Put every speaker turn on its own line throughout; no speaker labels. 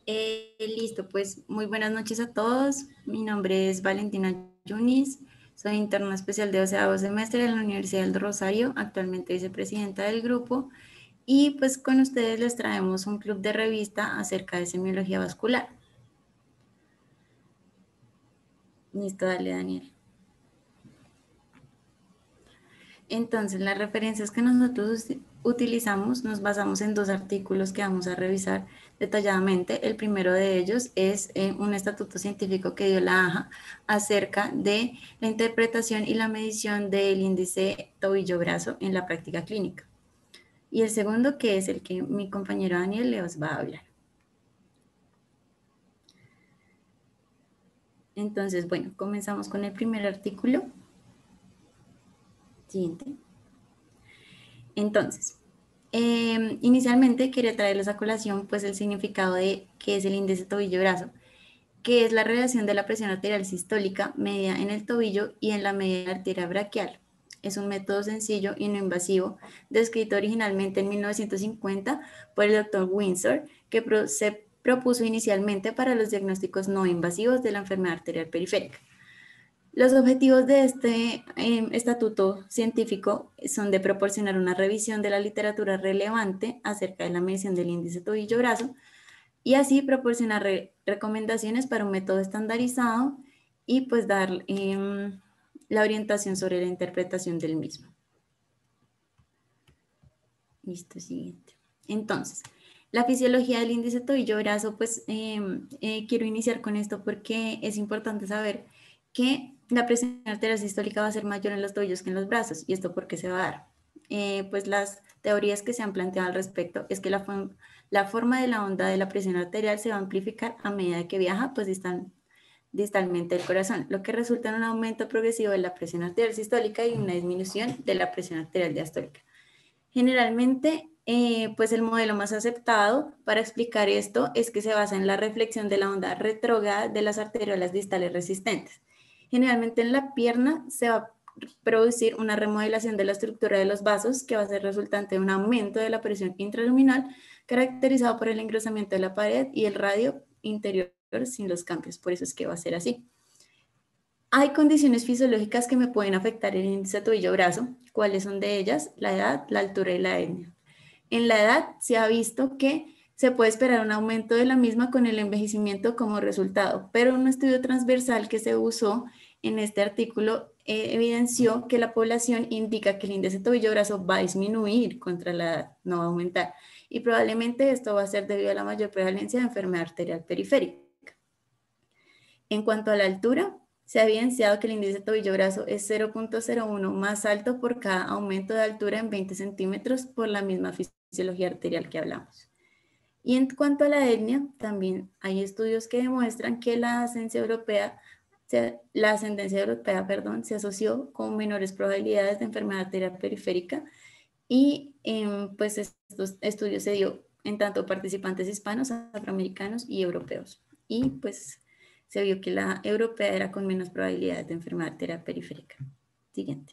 Listo, pues muy buenas noches a todos. Mi nombre es Valentina Yunis, soy interna especial de 12º semestre de la Universidad del Rosario, actualmente vicepresidenta del grupo, y pues con ustedes les traemos un club de revista acerca de semiología vascular. Listo, dale, Daniel. Entonces, las referencias que nosotros utilizamos nos basamos en dos artículos que vamos a revisar detalladamente. El primero de ellos es un estatuto científico que dio la AJA acerca de la interpretación y la medición del índice tobillo-brazo en la práctica clínica. Y el segundo, que es el que mi compañero Daniel les va a hablar. Entonces, bueno, comenzamos con el primer artículo. Siguiente. Entonces, inicialmente quería traerles a colación pues el significado de qué es el índice tobillo-brazo, que es la relación de la presión arterial sistólica medida en el tobillo y en la media arteria braquial. Es un método sencillo y no invasivo, descrito originalmente en 1950 por el Dr. Windsor, que se propuso inicialmente para los diagnósticos no invasivos de la enfermedad arterial periférica. Los objetivos de este estatuto científico son de proporcionar una revisión de la literatura relevante acerca de la medición del índice tobillo-brazo y así proporcionar recomendaciones para un método estandarizado y pues dar la orientación sobre la interpretación del mismo. Listo, siguiente. Entonces, la fisiología del índice tobillo-brazo, pues quiero iniciar con esto porque es importante saber que la presión arterial sistólica va a ser mayor en los tobillos que en los brazos. ¿Y esto por qué se va a dar? Pues las teorías que se han planteado al respecto es que la forma de la onda de la presión arterial se va a amplificar a medida que viaja pues distalmente del corazón, lo que resulta en un aumento progresivo de la presión arterial sistólica y una disminución de la presión arterial diastólica. Generalmente, pues el modelo más aceptado para explicar esto es que se basa en la reflexión de la onda retrógrada de las arteriolas distales resistentes. Generalmente en la pierna se va a producir una remodelación de la estructura de los vasos que va a ser resultante de un aumento de la presión intraluminal caracterizado por el engrosamiento de la pared y el radio interior sin los cambios. Por eso es que va a ser así. Hay condiciones fisiológicas que me pueden afectar el índice tobillo-brazo. ¿Cuáles son de ellas? La edad, la altura y la etnia. En la edad se ha visto que se puede esperar un aumento de la misma con el envejecimiento como resultado, pero un estudio transversal que se usó en este artículo evidenció que la población indica que el índice tobillo-brazo va a disminuir contra la edad, no va a aumentar. Y probablemente esto va a ser debido a la mayor prevalencia de enfermedad arterial periférica. En cuanto a la altura, se ha evidenciado que el índice tobillo-brazo es 0.01 más alto por cada aumento de altura en 20 centímetros por la misma fisiología arterial que hablamos. Y en cuanto a la etnia, también hay estudios que demuestran que la ascendencia europea, se asoció con menores probabilidades de enfermedad arterial periférica y pues estos estudios se dio en tanto participantes hispanos, afroamericanos y europeos. Y pues se vio que la europea era con menos probabilidades de enfermedad arterial periférica. Siguiente.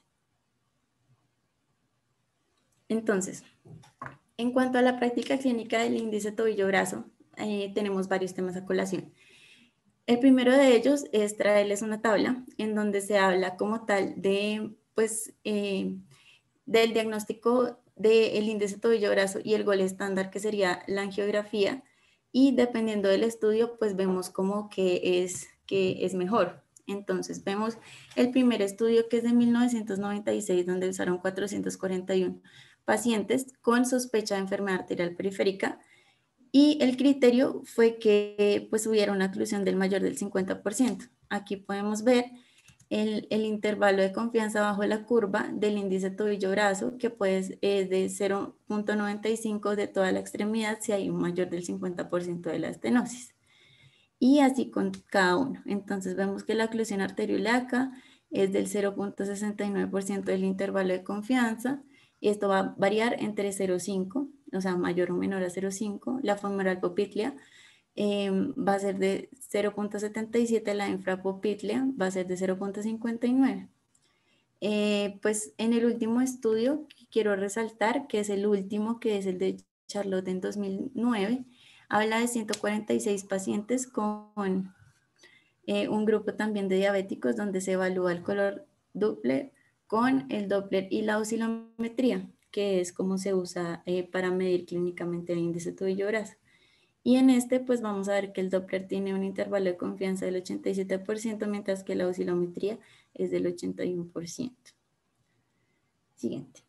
Entonces, en cuanto a la práctica clínica del índice tobillo-brazo, tenemos varios temas a colación. El primero de ellos es traerles una tabla en donde se habla como tal de, pues, del diagnóstico del índice tobillo-brazo y el gol estándar que sería la angiografía y dependiendo del estudio pues vemos como que es mejor. Entonces vemos el primer estudio que es de 1996 donde usaron 441 pacientes con sospecha de enfermedad arterial periférica y el criterio fue que pues hubiera una oclusión del mayor del 50%. Aquí podemos ver el intervalo de confianza bajo la curva del índice tobillo-brazo, que pues es de 0.95 de toda la extremidad si hay un mayor del 50% de la estenosis. Y así con cada uno. Entonces vemos que la oclusión arteriolaca es del 0.69% del intervalo de confianza, y esto va a variar entre 0.5, o sea, mayor o menor a 0.5. La femoral popltea va a ser de 0.77, la infrapopltea va a ser de 0.59. Pues en el último estudio quiero resaltar que es el último, que es el de Charlotte en 2009, Habla de 146 pacientes con un grupo también de diabéticos donde se evalúa el color Doppler con el Doppler y la oscilometría, que es como se usa para medir clínicamente el índice tobillo-brazo. Y en este, pues vamos a ver que el Doppler tiene un intervalo de confianza del 87%, mientras que la oscilometría es del 81%. Siguiente.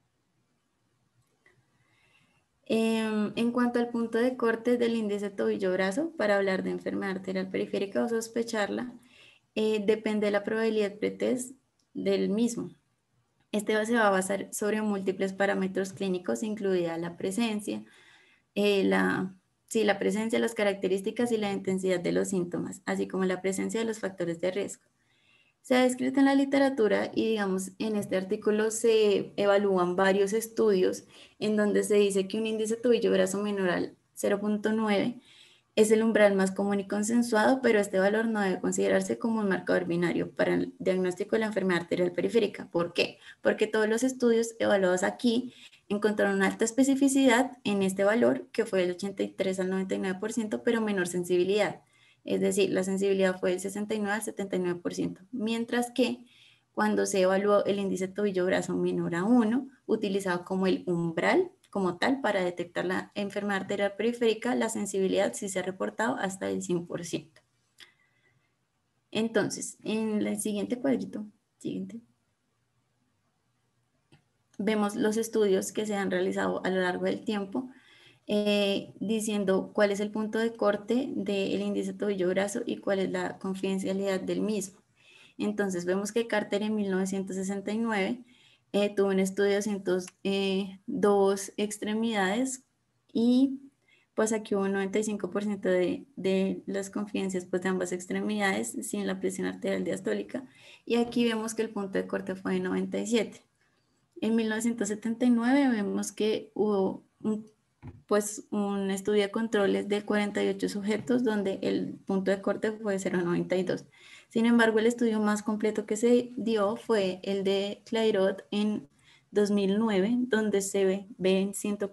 En cuanto al punto de corte del índice tobillo-brazo, para hablar de enfermedad arterial periférica o sospecharla, depende de la probabilidad pretest del mismo. Este se va a basar sobre múltiples parámetros clínicos, incluida la presencia, la presencia, las características y la intensidad de los síntomas, así como la presencia de los factores de riesgo. Se ha descrito en la literatura y, digamos, en este artículo se evalúan varios estudios en donde se dice que un índice tobillo-brazo menor al 0.9 es el umbral más común y consensuado, pero este valor no debe considerarse como un marcador binario para el diagnóstico de la enfermedad arterial periférica. ¿Por qué? Porque todos los estudios evaluados aquí encontraron una alta especificidad en este valor, que fue del 83 al 99%, pero menor sensibilidad. Es decir, la sensibilidad fue del 69 al 79%, mientras que cuando se evaluó el índice tobillo-brazo menor a 1, utilizado como el umbral, como tal, para detectar la enfermedad arterial periférica, la sensibilidad sí se ha reportado hasta el 100%. Entonces, en el siguiente cuadrito, vemos los estudios que se han realizado a lo largo del tiempo, diciendo cuál es el punto de corte del índice tobillo-brazo y cuál es la confidencialidad del mismo. Entonces, vemos que Carter en 1969 tuvo un estudio de 202 extremidades y pues aquí hubo un 95% de las confidencias pues, de ambas extremidades sin la presión arterial diastólica, y aquí vemos que el punto de corte fue de 97. En 1979 vemos que hubo un estudio de controles de 48 sujetos donde el punto de corte fue 0.92. Sin embargo, el estudio más completo que se dio fue el de Clairot en 2009, donde se ven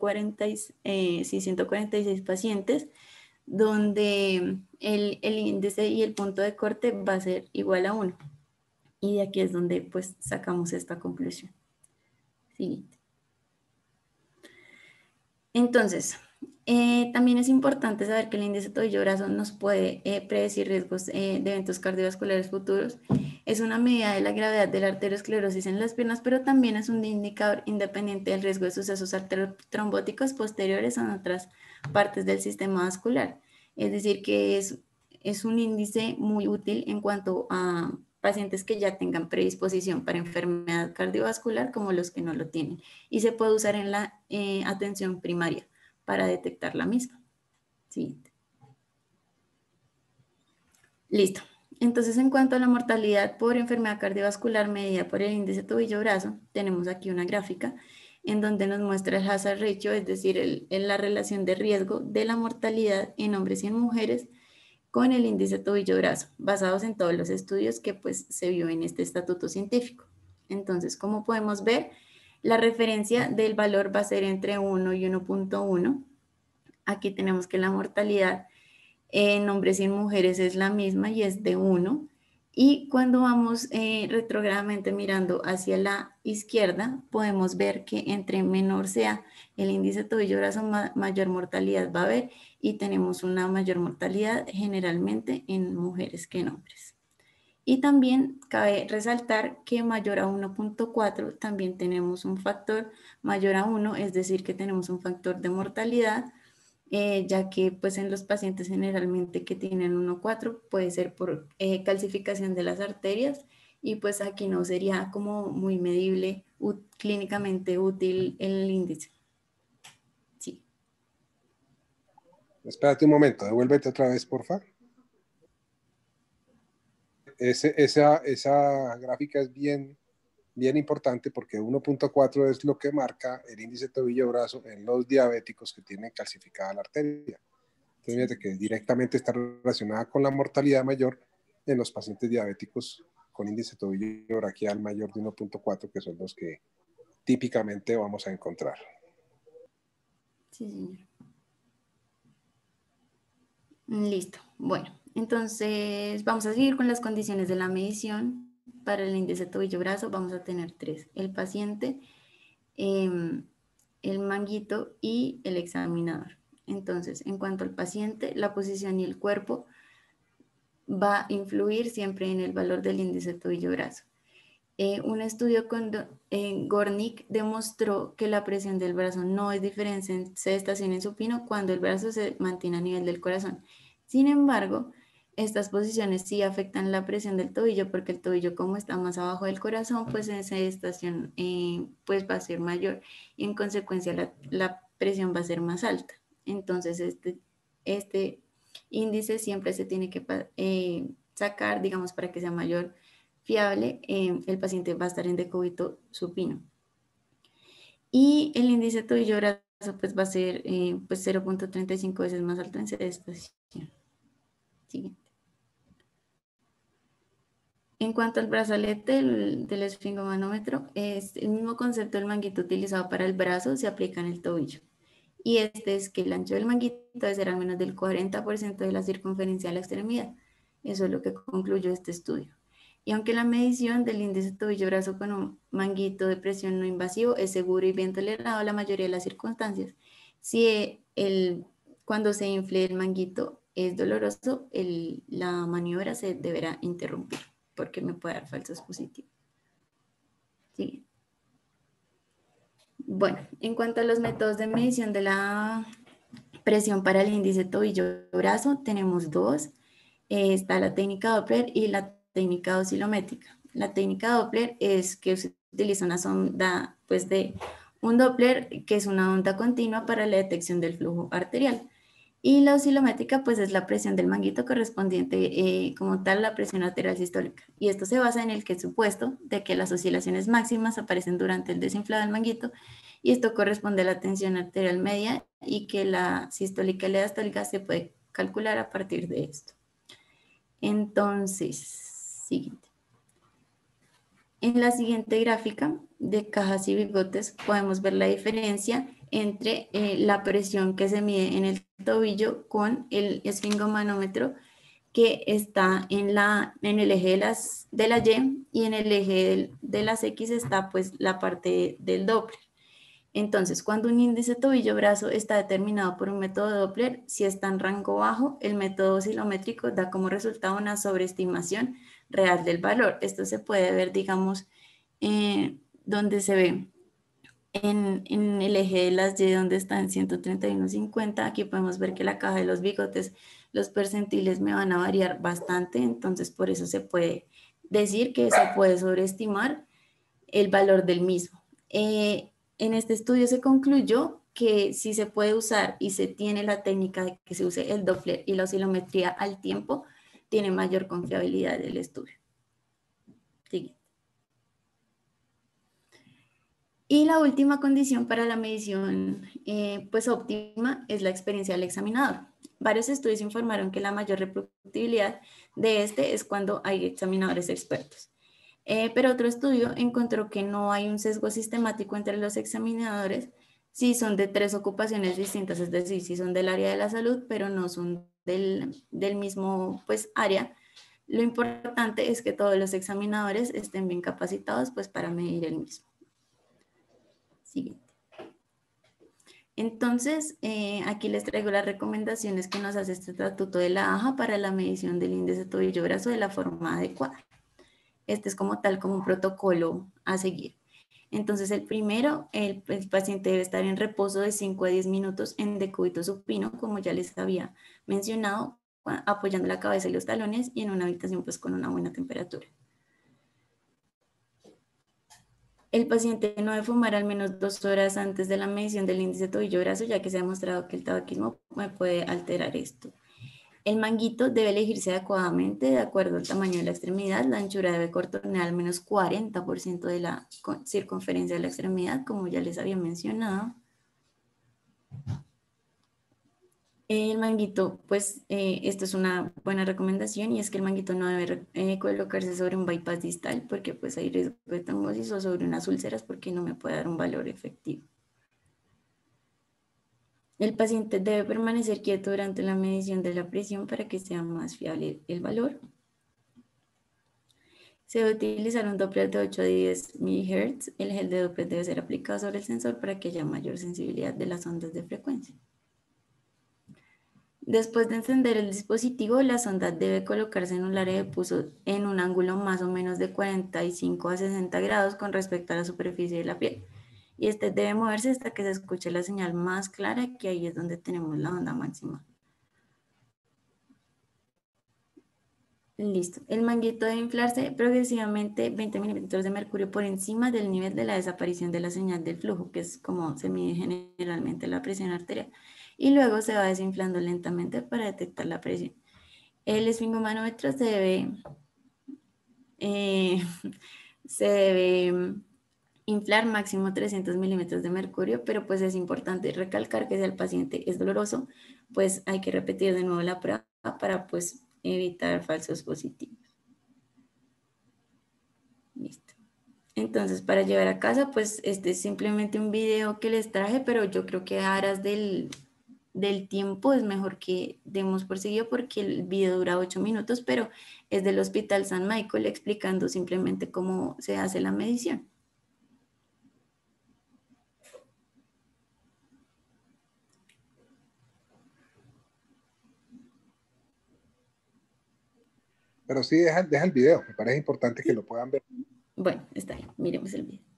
146 pacientes, donde el índice y el punto de corte va a ser igual a 1. Y de aquí es donde pues sacamos esta conclusión. Siguiente. Entonces, también es importante saber que el índice tobillo-brazo nos puede predecir riesgos de eventos cardiovasculares futuros. Es una medida de la gravedad de la arteriosclerosis en las piernas, pero también es un indicador independiente del riesgo de sucesos arteriotrombóticos posteriores en otras partes del sistema vascular. Es decir, que es un índice muy útil en cuanto a pacientes que ya tengan predisposición para enfermedad cardiovascular como los que no lo tienen, y se puede usar en la atención primaria para detectar la misma. Siguiente. Listo. Entonces, en cuanto a la mortalidad por enfermedad cardiovascular medida por el índice tobillo-brazo, tenemos aquí una gráfica en donde nos muestra el hazard ratio, es decir, la relación de riesgo de la mortalidad en hombres y en mujeres con el índice tobillo-brazo, basados en todos los estudios que pues se vio en este estatuto científico. Entonces, como podemos ver, la referencia del valor va a ser entre 1 y 1.1. Aquí tenemos que la mortalidad en hombres y en mujeres es la misma y es de 1. Y cuando vamos retrógradamente mirando hacia la izquierda, podemos ver que entre menor sea el índice tobillo-brazo, mayor mortalidad va a haber, y tenemos una mayor mortalidad generalmente en mujeres que en hombres. Y también cabe resaltar que mayor a 1.4 también tenemos un factor mayor a 1, es decir, que tenemos un factor de mortalidad, ya que pues en los pacientes generalmente que tienen 1.4 puede ser por calcificación de las arterias, y pues aquí no sería como muy medible, clínicamente útil el índice. Sí.
Espérate un momento, devuélvete otra vez, por favor. Esa gráfica es bien importante porque 1.4 es lo que marca el índice tobillo-brazo en los diabéticos que tienen calcificada la arteria. Entonces, fíjate que directamente está relacionada con la mortalidad mayor en los pacientes diabéticos con índice tobillo braquial mayor de 1.4, que son los que típicamente vamos a encontrar.
Sí, señor. Listo. Bueno, entonces vamos a seguir con las condiciones de la medición. Para el índice tobillo-brazo vamos a tener tres: el paciente, el manguito y el examinador. Entonces, en cuanto al paciente, la posición y el cuerpo va a influir siempre en el valor del índice tobillo-brazo. Un estudio con Gornick demostró que la presión del brazo no es diferente en sedestación en supino cuando el brazo se mantiene a nivel del corazón. Sin embargo, estas posiciones sí afectan la presión del tobillo, porque el tobillo, como está más abajo del corazón, pues en sedestación pues va a ser mayor y en consecuencia la presión va a ser más alta. Entonces este índice siempre se tiene que sacar, digamos, para que sea mayor fiable, el paciente va a estar en decúbito supino. Y el índice tobillo-brazo pues va a ser pues 0.35 veces más alto en sedestación. Siguiente. En cuanto al brazalete del esfingomanómetro, es el mismo concepto del manguito utilizado para el brazo, se aplica en el tobillo. Y este es que el ancho del manguito debe ser al menos del 40% de la circunferencia de la extremidad. Eso es lo que concluyó este estudio. Y aunque la medición del índice tobillo-brazo con un manguito de presión no invasivo es seguro y bien tolerado en la mayoría de las circunstancias, si cuando se infle el manguito es doloroso, la maniobra se deberá interrumpir porque me puede dar falsos positivos. ¿Sí? Bueno, en cuanto a los métodos de medición de la presión para el índice tobillo-brazo, tenemos dos. Está la técnica Doppler y la técnica oscilométrica. La técnica Doppler es que se utiliza una sonda, pues de un Doppler, que es una onda continua para la detección del flujo arterial. Y la oscilométrica, pues es la presión del manguito correspondiente como tal a la presión arterial sistólica. Y esto se basa en el que supuesto de que las oscilaciones máximas aparecen durante el desinflado del manguito, y esto corresponde a la tensión arterial media, y que la sistólica y la diastólica se puede calcular a partir de esto. Entonces, siguiente. En la siguiente gráfica de cajas y bigotes podemos ver la diferencia entre la presión que se mide en el tobillo con el esfingomanómetro, que está en el eje de la Y, y en el eje de las X está pues la parte del Doppler. Entonces, cuando un índice tobillo-brazo está determinado por un método Doppler, si está en rango bajo, el método oscilométrico da como resultado una sobreestimación real del valor. Esto se puede ver, digamos, donde se ve en el eje de las Y, donde está en 131.50. Aquí podemos ver que la caja de los bigotes, los percentiles me van a variar bastante, entonces por eso se puede decir que se puede sobreestimar el valor del mismo. En este estudio se concluyó que si se puede usar y se tiene la técnica de que se use el Doppler y la oscilometría al tiempo, tiene mayor confiabilidad del estudio. Siguiente. Y la última condición para la medición pues óptima es la experiencia del examinador. Varios estudios informaron que la mayor reproducibilidad de este es cuando hay examinadores expertos. Pero otro estudio encontró que no hay un sesgo sistemático entre los examinadores si son de tres ocupaciones distintas, es decir, si son del área de la salud, pero no son del mismo pues, área. Lo importante es que todos los examinadores estén bien capacitados pues, para medir el mismo. Siguiente. Entonces, aquí les traigo las recomendaciones que nos hace este estatuto de la AJA para la medición del índice tobillo-brazo de la forma adecuada. Este es como tal, como un protocolo a seguir. Entonces, el primero, el paciente debe estar en reposo de 5 a 10 minutos en decúbito supino, como ya les había mencionado, apoyando la cabeza y los talones, y en una habitación pues con una buena temperatura. El paciente no debe fumar al menos 2 horas antes de la medición del índice tobillo-brazo, ya que se ha demostrado que el tabaquismo puede alterar esto. El manguito debe elegirse adecuadamente de acuerdo al tamaño de la extremidad. La anchura debe cortonear al menos 40% de la circunferencia de la extremidad, como ya les había mencionado. El manguito, pues esto es una buena recomendación, y es que el manguito no debe colocarse sobre un bypass distal, porque pues hay riesgo de trombosis, o sobre unas úlceras, porque no me puede dar un valor efectivo. El paciente debe permanecer quieto durante la medición de la presión para que sea más fiable el valor. Se debe utilizar un Doppler de 8 a 10 MHz. El gel de Doppler debe ser aplicado sobre el sensor para que haya mayor sensibilidad de las ondas de frecuencia. Después de encender el dispositivo, la sonda debe colocarse en un área de pulso en un ángulo más o menos de 45 a 60 grados con respecto a la superficie de la piel. Y este debe moverse hasta que se escuche la señal más clara, que ahí es donde tenemos la onda máxima. Listo. El manguito debe inflarse progresivamente 20 milímetros de mercurio por encima del nivel de la desaparición de la señal del flujo, que es como se mide generalmente la presión arterial. Y luego se va desinflando lentamente para detectar la presión. El esfingomanómetro eh, se debe inflar máximo 300 milímetros de mercurio, pero pues es importante recalcar que si el paciente es doloroso, pues hay que repetir de nuevo la prueba para pues evitar falsos positivos. Listo. Entonces, para llevar a casa, pues este es simplemente un video que les traje, pero yo creo que a aras del tiempo es mejor que demos por seguido porque el video dura 8 minutos, pero es del Hospital San Michael explicando simplemente cómo se hace la medición.
Pero sí, deja el video, me parece importante que lo puedan ver.
Bueno, está bien, miremos el video.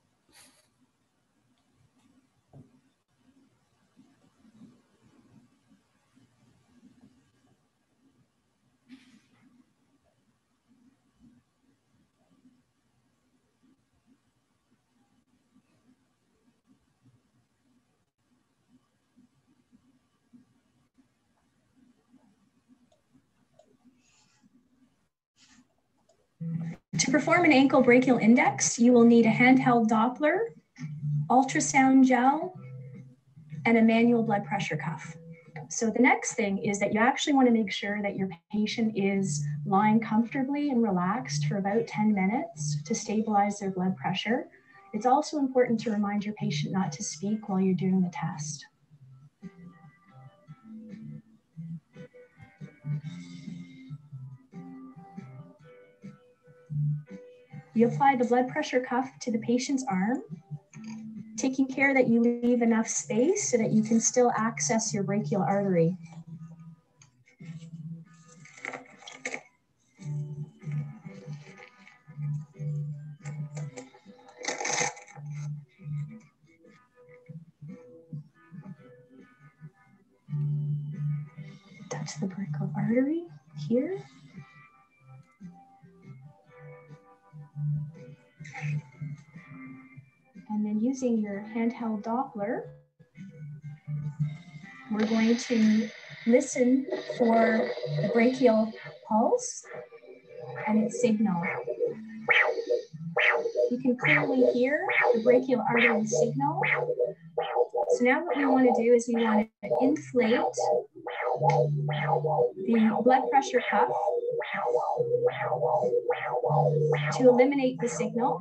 To perform an ankle brachial index, you will need a handheld Doppler, ultrasound gel, and a manual blood pressure cuff. So the next thing is that you actually want to make sure that your patient is lying comfortably and relaxed for about 10 minutes to stabilize their blood pressure. It's also important to remind your patient not to speak while you're doing the test. You apply the blood pressure cuff to the patient's arm, taking care that you leave enough space so that you can still access your brachial artery. Touch the brachial artery here. And then using your handheld Doppler, we're going to listen for the brachial pulse and its signal. You can clearly hear the brachial artery signal. So now what we want to do is we want to inflate the blood pressure cuff to eliminate the signal.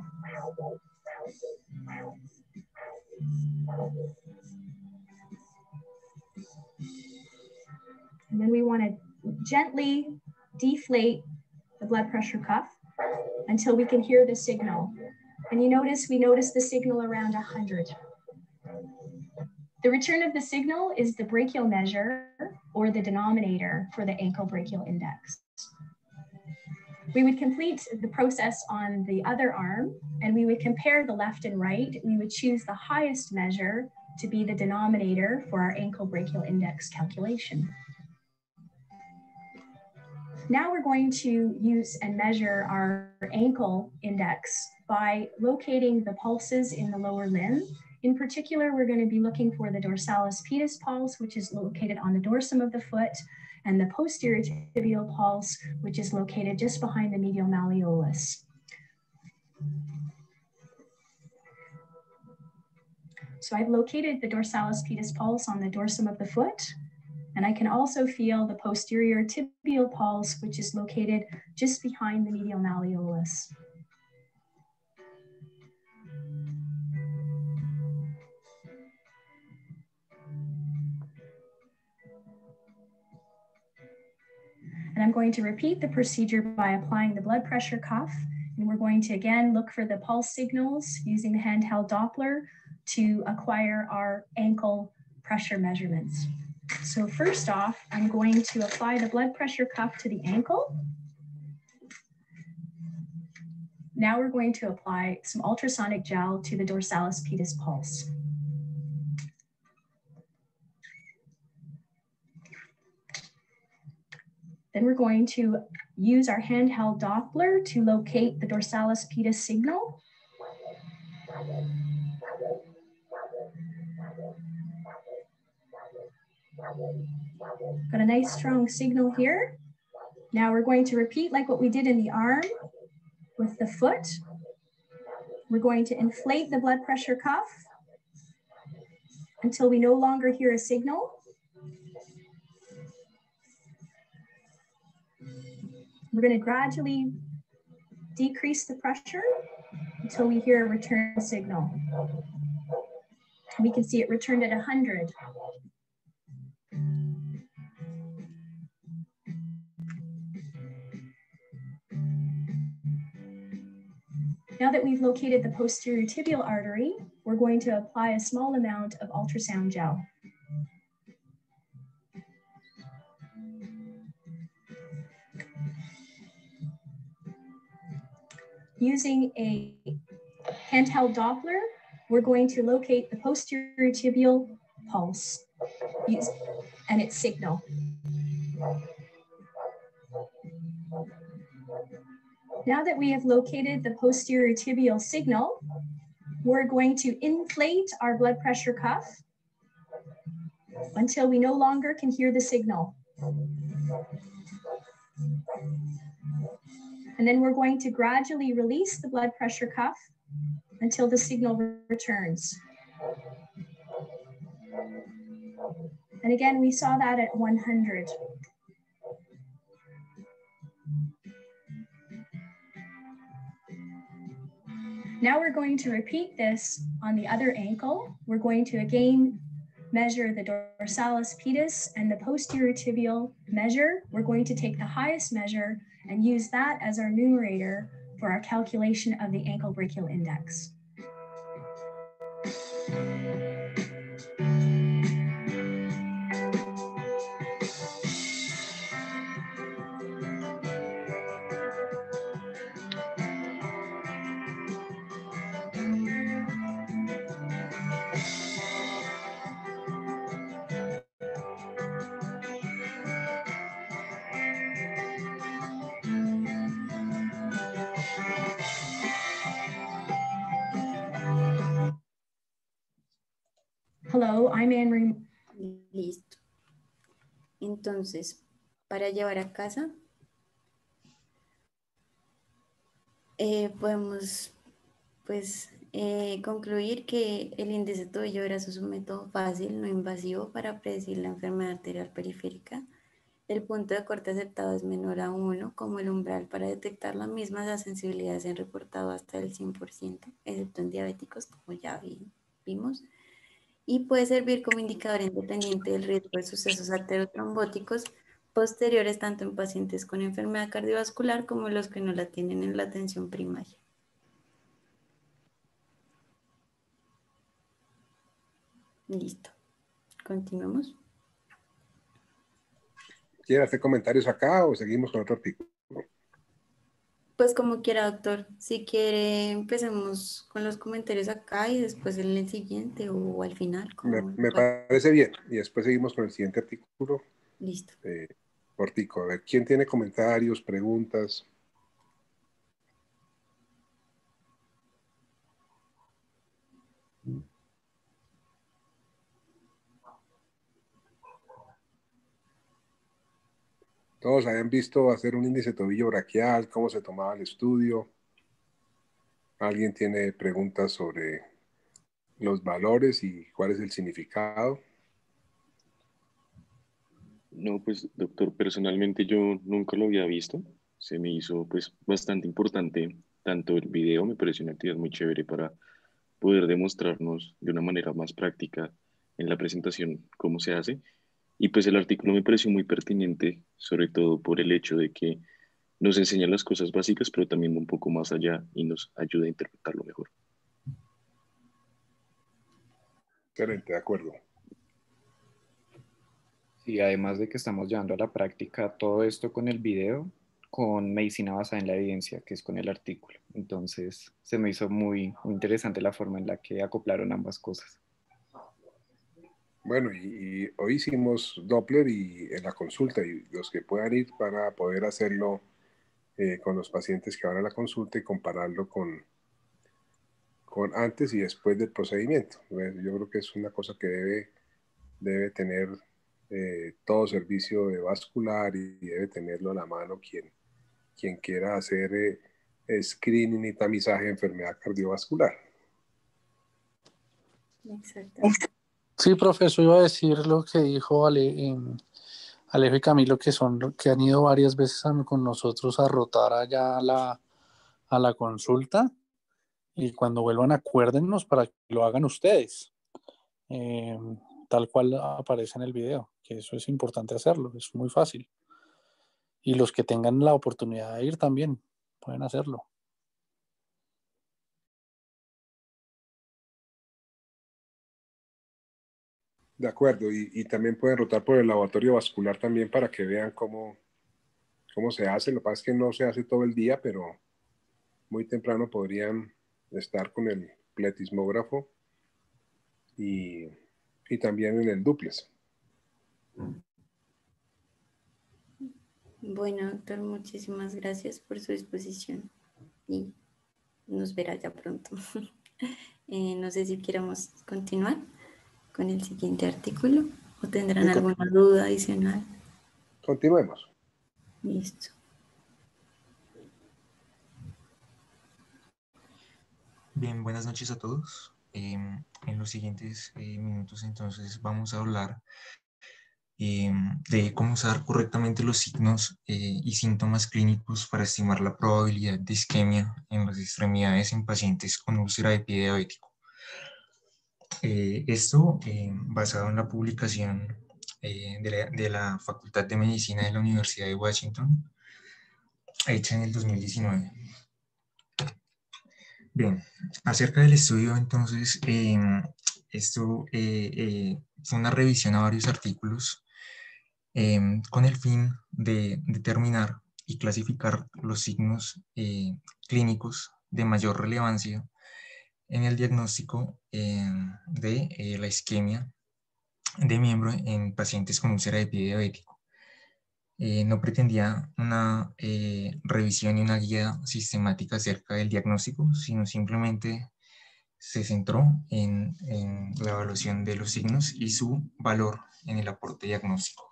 And then we want to gently deflate the blood pressure cuff until we can hear the signal. And we notice the signal around 100. The return of the signal is the brachial measure or the denominator for the ankle brachial index. We would complete the process on the other arm and we would compare the left and right. We would choose the highest measure to be the denominator for our ankle brachial index calculation. Now we're going to use and measure our ankle index by locating the pulses in the lower limb. In particular, we're going to be looking for the dorsalis pedis pulse, which is located on the dorsum of the foot, and the posterior tibial pulse, which is located just behind the medial malleolus. So I've located the dorsalis pedis pulse on the dorsum of the foot, and I can also feel the posterior tibial pulse, which is located just behind the medial malleolus. And I'm going to repeat the procedure by applying the blood pressure cuff. And we're going to again look for the pulse signals using the handheld Doppler to acquire our ankle pressure measurements. So first off, I'm going to apply the blood pressure cuff to the ankle. Now we're going to apply some ultrasonic gel to the dorsalis pedis pulse. Then we're going to use our handheld Doppler to locate the dorsalis pedis signal. Got a nice strong signal here. Now we're going to repeat like what we did in the arm with the foot. We're going to inflate the blood pressure cuff until we no longer hear a signal. We're going to gradually decrease the pressure until we hear a return signal. We can see it returned at 100. Now that we've located the posterior tibial artery, we're going to apply a small amount of ultrasound gel. Using a handheld Doppler, we're going to locate the posterior tibial pulse and its signal. Now that we have located the posterior tibial signal, we're going to inflate our blood pressure cuff until we no longer can hear the signal. And then we're going to gradually release the blood pressure cuff until the signal returns. And again, we saw that at 100. Now we're going to repeat this on the other ankle. We're going to again measure the dorsalis pedis and the posterior tibial measure. We're going to take the highest measure and use that as our numerator for our calculation of the ankle brachial index. Hello, I'm Anne-Marie.
Listo. Entonces, para llevar a casa, podemos concluir que el índice tobillo-brazo es un método fácil, no invasivo para predecir la enfermedad arterial periférica. El punto de corte aceptado es menor a 1, como el umbral para detectar la misma. Las sensibilidades se han reportado hasta el 100%, excepto en diabéticos, como ya vimos. Y puede servir como indicador independiente del riesgo de sucesos arteriotrombóticos posteriores tanto en pacientes con enfermedad cardiovascular como los que no la tienen en la atención primaria. Listo. Continuamos.
¿Quiere hacer comentarios acá o seguimos con otro artículo?
Pues como quiera, doctor. Si quiere, empecemos con los comentarios acá y después en el siguiente o al final.
Me parece bien. Y después seguimos con el siguiente artículo.
Listo.
Cortico. A ver, ¿quién tiene comentarios, preguntas? Todos habían visto hacer un índice tobillo braquial, cómo se tomaba el estudio. ¿Alguien tiene preguntas sobre los valores y cuál es el significado?
No, pues doctor, personalmente yo nunca lo había visto. Se me hizo pues bastante importante, tanto el video me pareció una actividad muy chévere para poder demostrarnos de una manera más práctica en la presentación cómo se hace. Y pues el artículo me pareció muy pertinente, sobre todo por el hecho de que nos enseña las cosas básicas, pero también un poco más allá y nos ayuda a interpretarlo mejor.
Excelente, de acuerdo.
Y además de que estamos llevando a la práctica todo esto con el video, con medicina basada en la evidencia, que es con el artículo. Entonces se me hizo muy interesante la forma en la que acoplaron ambas cosas.
Bueno, y hoy hicimos Doppler y en la consulta, y los que puedan ir van a poder hacerlo con los pacientes que van a la consulta y compararlo con antes y después del procedimiento. Yo creo que es una cosa que debe tener todo servicio de vascular y debe tenerlo a la mano quien quiera hacer screening y tamizaje de enfermedad cardiovascular.
Exacto.
Sí, profesor, iba a decir lo que dijo Alejo y Camilo, que han ido varias veces con nosotros a rotar allá a la consulta, y cuando vuelvan acuérdennos para que lo hagan ustedes, tal cual aparece en el video, que eso es importante hacerlo, es muy fácil. Y los que tengan la oportunidad de ir también pueden hacerlo.
De acuerdo, y también pueden rotar por el laboratorio vascular también para que vean cómo se hace. Lo que pasa es que no se hace todo el día, pero muy temprano podrían estar con el pletismógrafo y también en el duplex.
Bueno, doctor, muchísimas gracias por su disposición y nos verá ya pronto. No sé si queramos continuar con el siguiente artículo o tendrán alguna duda adicional.
Continuemos.
Listo.
Bien, buenas noches a todos. En los siguientes minutos entonces vamos a hablar de cómo usar correctamente los signos y síntomas clínicos para estimar la probabilidad de isquemia en las extremidades en pacientes con úlcera de pie diabético. Esto basado en la publicación de la Facultad de Medicina de la Universidad de Washington, hecha en el 2019. Bien, acerca del estudio, entonces, esto fue una revisión a varios artículos con el fin de determinar y clasificar los signos clínicos de mayor relevancia en el diagnóstico de la isquemia de miembro en pacientes con úlcera de pie diabético. No pretendía una revisión y una guía sistemática acerca del diagnóstico, sino simplemente se centró en la evaluación de los signos y su valor en el aporte diagnóstico.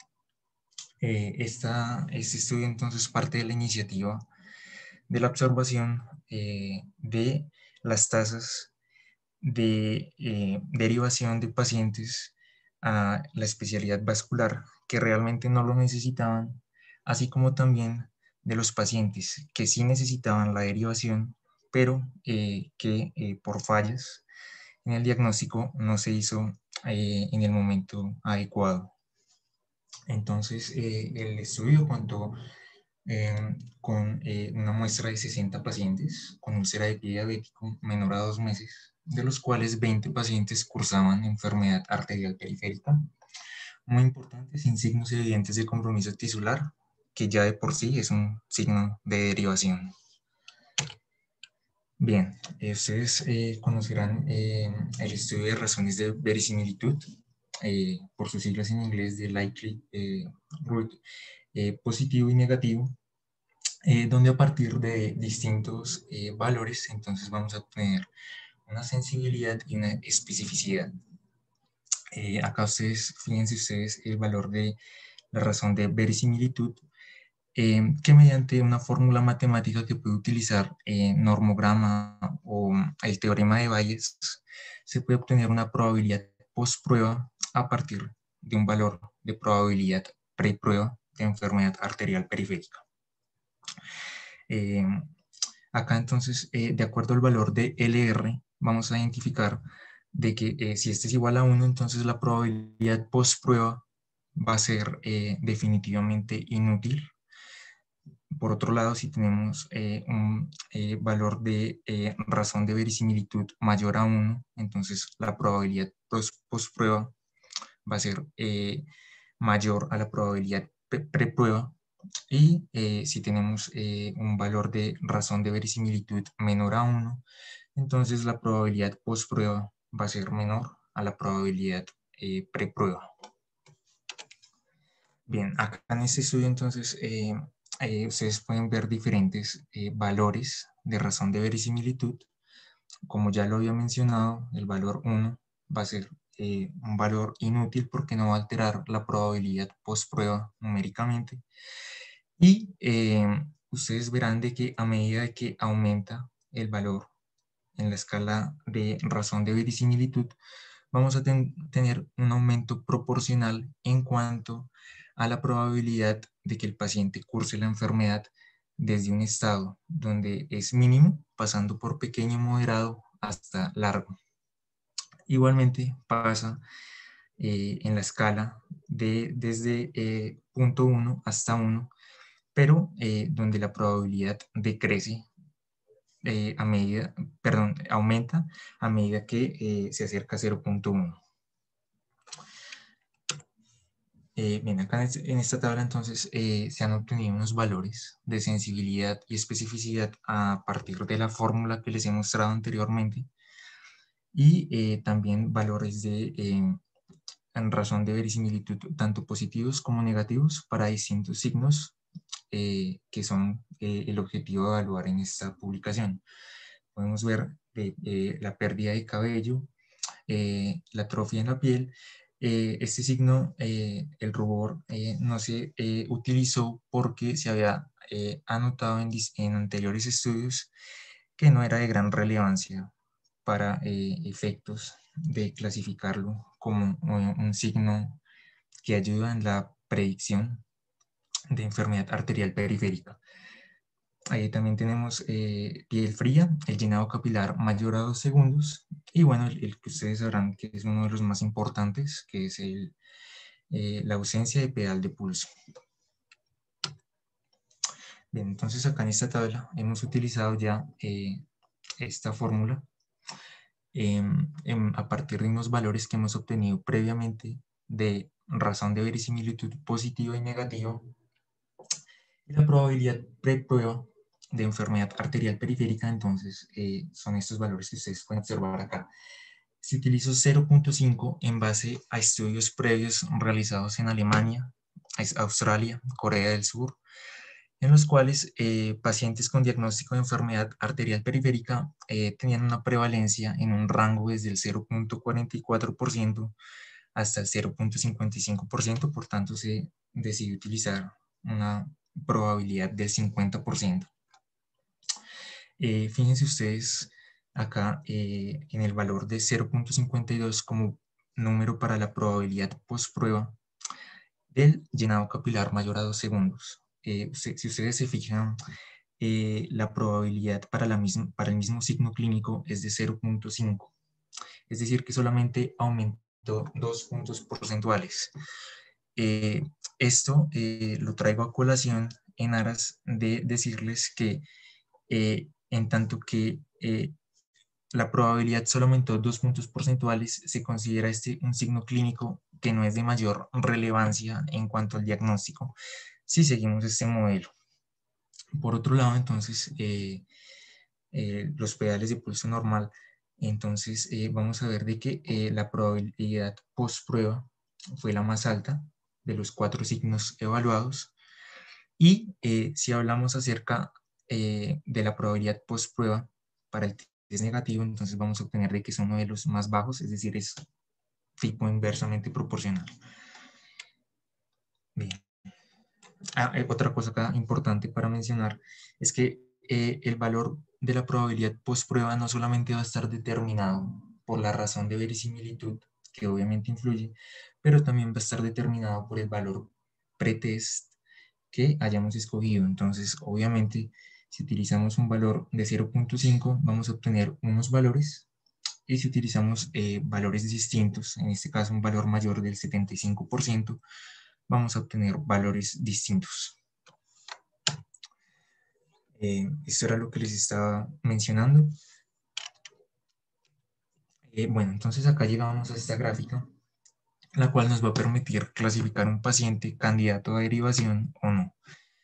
Este estudio entonces parte de la iniciativa de la observación de las tasas de derivación de pacientes a la especialidad vascular que realmente no lo necesitaban, así como también de los pacientes que sí necesitaban la derivación, pero que por fallas en el diagnóstico no se hizo en el momento adecuado. Entonces, el estudio contó con una muestra de 60 pacientes con úlcera de pie diabético menor a 2 meses, de los cuales 20 pacientes cursaban enfermedad arterial periférica, muy importante, sin signos evidentes de compromiso tisular, que ya de por sí es un signo de derivación. Bien, ustedes conocerán el estudio de razones de verisimilitud, por sus siglas en inglés de likely, root, positivo y negativo, donde a partir de distintos valores, entonces vamos a obtener una sensibilidad y una especificidad. Acá fíjense ustedes el valor de la razón de verisimilitud, que mediante una fórmula matemática que puede utilizar normograma o el teorema de Bayes, se puede obtener una probabilidad post-prueba a partir de un valor de probabilidad pre-prueba de enfermedad arterial periférica. Acá entonces, de acuerdo al valor de LR, vamos a identificar de que si este es igual a 1, entonces la probabilidad post-prueba va a ser definitivamente inútil. Por otro lado, si tenemos un valor de razón de verisimilitud mayor a 1, entonces la probabilidad post-prueba va a ser mayor a la probabilidad pre-prueba. Y si tenemos un valor de razón de verisimilitud menor a 1, entonces la probabilidad post-prueba va a ser menor a la probabilidad pre-prueba. Bien, acá en este estudio entonces ustedes pueden ver diferentes valores de razón de verisimilitud. Como ya lo había mencionado, el valor 1 va a ser un valor inútil porque no va a alterar la probabilidad post-prueba numéricamente. Y ustedes verán de que a medida de que aumenta el valor en la escala de razón de verisimilitud, vamos a tener un aumento proporcional en cuanto a la probabilidad de que el paciente curse la enfermedad desde un estado donde es mínimo, pasando por pequeño, moderado, hasta largo. Igualmente pasa en la escala desde 0.1 hasta 1, pero donde la probabilidad decrece aumenta a medida que se acerca a 0.1. Bien, acá en esta tabla entonces se han obtenido unos valores de sensibilidad y especificidad a partir de la fórmula que les he mostrado anteriormente, y también valores de en razón de verisimilitud tanto positivos como negativos para distintos signos que son el objetivo de evaluar en esta publicación. Podemos ver la pérdida de cabello, la atrofia en la piel. Este signo, el rubor, no se utilizó porque se había anotado en anteriores estudios que no era de gran relevancia para efectos de clasificarlo como un signo que ayuda en la predicción de enfermedad arterial periférica. Ahí también tenemos piel fría, el llenado capilar mayor a 2 segundos, y bueno, el que ustedes sabrán que es uno de los más importantes, que es la ausencia de pedal de pulso. Bien, entonces acá en esta tabla hemos utilizado ya esta fórmula a partir de unos valores que hemos obtenido previamente de razón de verisimilitud positiva y negativa, y la probabilidad pre-prueba de enfermedad arterial periférica. Entonces son estos valores que ustedes pueden observar acá. Se utilizó 0.5 en base a estudios previos realizados en Alemania, Australia, Corea del Sur, en los cuales pacientes con diagnóstico de enfermedad arterial periférica tenían una prevalencia en un rango desde el 0.44% hasta el 0.55%, por tanto se decidió utilizar una probabilidad del 50%. Fíjense ustedes acá en el valor de 0.52 como número para la probabilidad post-prueba del llenado capilar mayor a 2 segundos. Si ustedes se fijan, la probabilidad para el mismo signo clínico es de 0.5, es decir, que solamente aumentó 2 puntos porcentuales. Esto lo traigo a colación en aras de decirles que en tanto que la probabilidad solo aumentó 2 puntos porcentuales, se considera un signo clínico que no es de mayor relevancia en cuanto al diagnóstico si seguimos este modelo. Por otro lado, entonces, los pedales de pulso normal, entonces vamos a ver de que la probabilidad post-prueba fue la más alta de los 4 signos evaluados, y si hablamos acerca de la probabilidad post-prueba para el test negativo, entonces vamos a obtener de que es uno de los más bajos, es decir, es tipo inversamente proporcional. Bien. Otra cosa acá importante para mencionar es que el valor de la probabilidad post-prueba no solamente va a estar determinado por la razón de verisimilitud, que obviamente influye, pero también va a estar determinado por el valor pretest que hayamos escogido. Entonces, obviamente, si utilizamos un valor de 0.5, vamos a obtener unos valores, y si utilizamos valores distintos, en este caso un valor mayor del 75%, vamos a obtener valores distintos. Esto era lo que les estaba mencionando. Bueno, entonces acá llegamos a esta gráfica, la cual nos va a permitir clasificar un paciente candidato a derivación o no.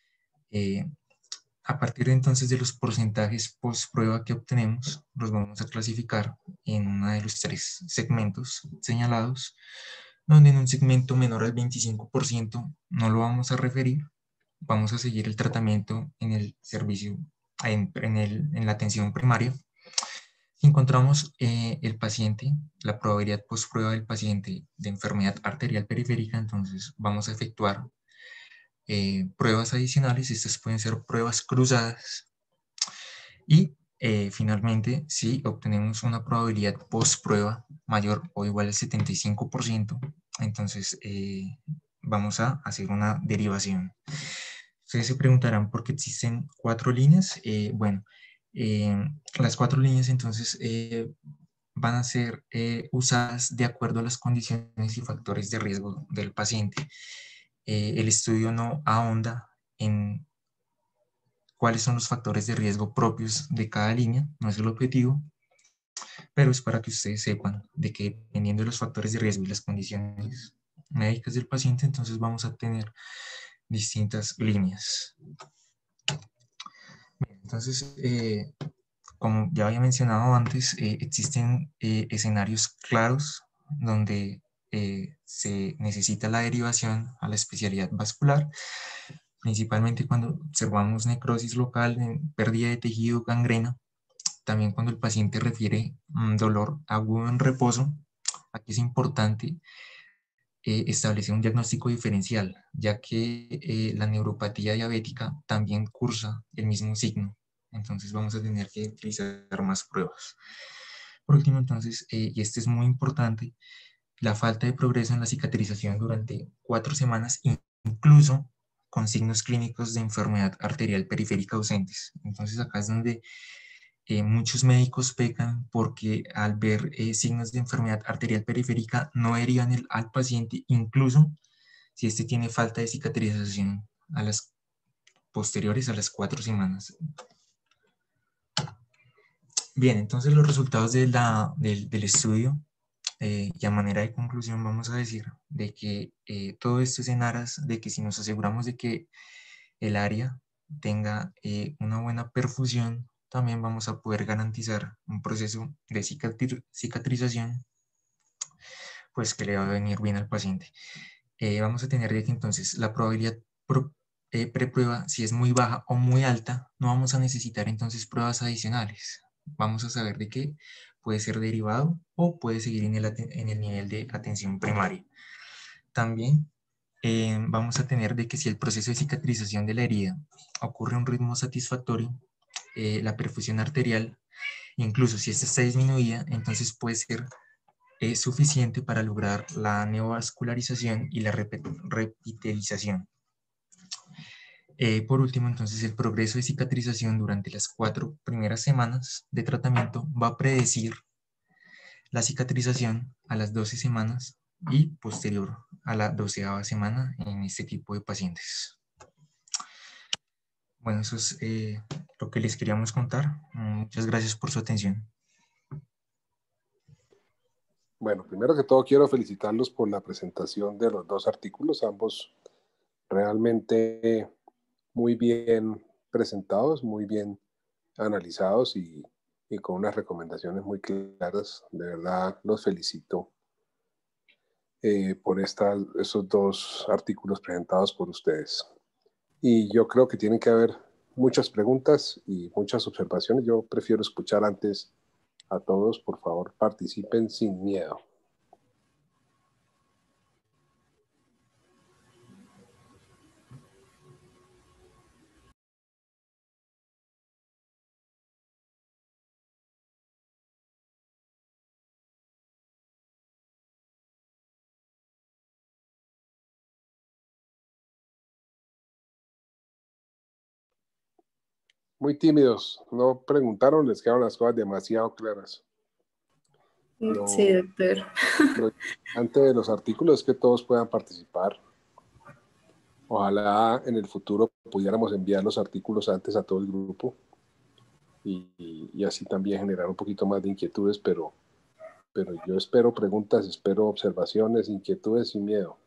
A partir de entonces de los porcentajes post prueba que obtenemos, los vamos a clasificar en uno de los 3 segmentos señalados, donde en un segmento menor al 25% no lo vamos a referir, vamos a seguir el tratamiento en el servicio, en la atención primaria. Si encontramos el paciente, la probabilidad post prueba del paciente de enfermedad arterial periférica, entonces vamos a efectuar pruebas adicionales. Estas pueden ser pruebas cruzadas. Y finalmente, si obtenemos una probabilidad post prueba mayor o igual al 75%, entonces vamos a hacer una derivación. Ustedes se preguntarán por qué existen 4 líneas. Bueno, las 4 líneas entonces van a ser usadas de acuerdo a las condiciones y factores de riesgo del paciente. El estudio no ahonda en cuáles son los factores de riesgo propios de cada línea, no es el objetivo, pero es para que ustedes sepan de que dependiendo de los factores de riesgo y las condiciones médicas del paciente, entonces vamos a tener distintas líneas. Entonces, como ya había mencionado antes, existen escenarios claros donde se necesita la derivación a la especialidad vascular, principalmente cuando observamos necrosis local, pérdida de tejido, gangrena, también cuando el paciente refiere dolor agudo en reposo. Aquí es importante establecer un diagnóstico diferencial, ya que la neuropatía diabética también cursa el mismo signo. Entonces vamos a tener que utilizar más pruebas. Por último, entonces, y este es muy importante, la falta de progreso en la cicatrización durante 4 semanas, incluso con signos clínicos de enfermedad arterial periférica ausentes. Entonces acá es donde muchos médicos pecan porque al ver signos de enfermedad arterial periférica no derivan al paciente, incluso si este tiene falta de cicatrización a las posteriores a las 4 semanas. Bien, entonces los resultados del estudio, y a manera de conclusión vamos a decir de que todo esto es en aras de que si nos aseguramos de que el área tenga una buena perfusión, también vamos a poder garantizar un proceso de cicatrización pues que le va a venir bien al paciente. Vamos a tener de que entonces la probabilidad preprueba, si es muy baja o muy alta, no vamos a necesitar entonces pruebas adicionales. Vamos a saber de que puede ser derivado o puede seguir en el nivel de atención primaria. También vamos a tener de que si el proceso de cicatrización de la herida ocurre a un ritmo satisfactorio, la perfusión arterial, incluso si esta está disminuida, entonces puede ser suficiente para lograr la neovascularización y la repitelización. Por último, entonces, el progreso de cicatrización durante las 4 primeras semanas de tratamiento va a predecir la cicatrización a las 12 semanas y posterior a la 12ª semana en este tipo de pacientes. Bueno, eso es lo que les queríamos contar. Muchas gracias por su atención.
Bueno, primero que todo quiero felicitarlos por la presentación de los 2 artículos, ambos realmente muy bien presentados, muy bien analizados y con unas recomendaciones muy claras. De verdad los felicito por esos 2 artículos presentados por ustedes. Y yo creo que tienen que haber muchas preguntas y muchas observaciones. Yo prefiero escuchar antes a todos. Por favor, participen sin miedo. Muy tímidos, no preguntaron, les quedaron las cosas demasiado claras.
Sí, doctor.
Lo importante de los artículos es que todos puedan participar. Ojalá en el futuro pudiéramos enviar los artículos antes a todo el grupo y así también generar un poquito más de inquietudes, pero yo espero preguntas, espero observaciones, inquietudes sin miedo.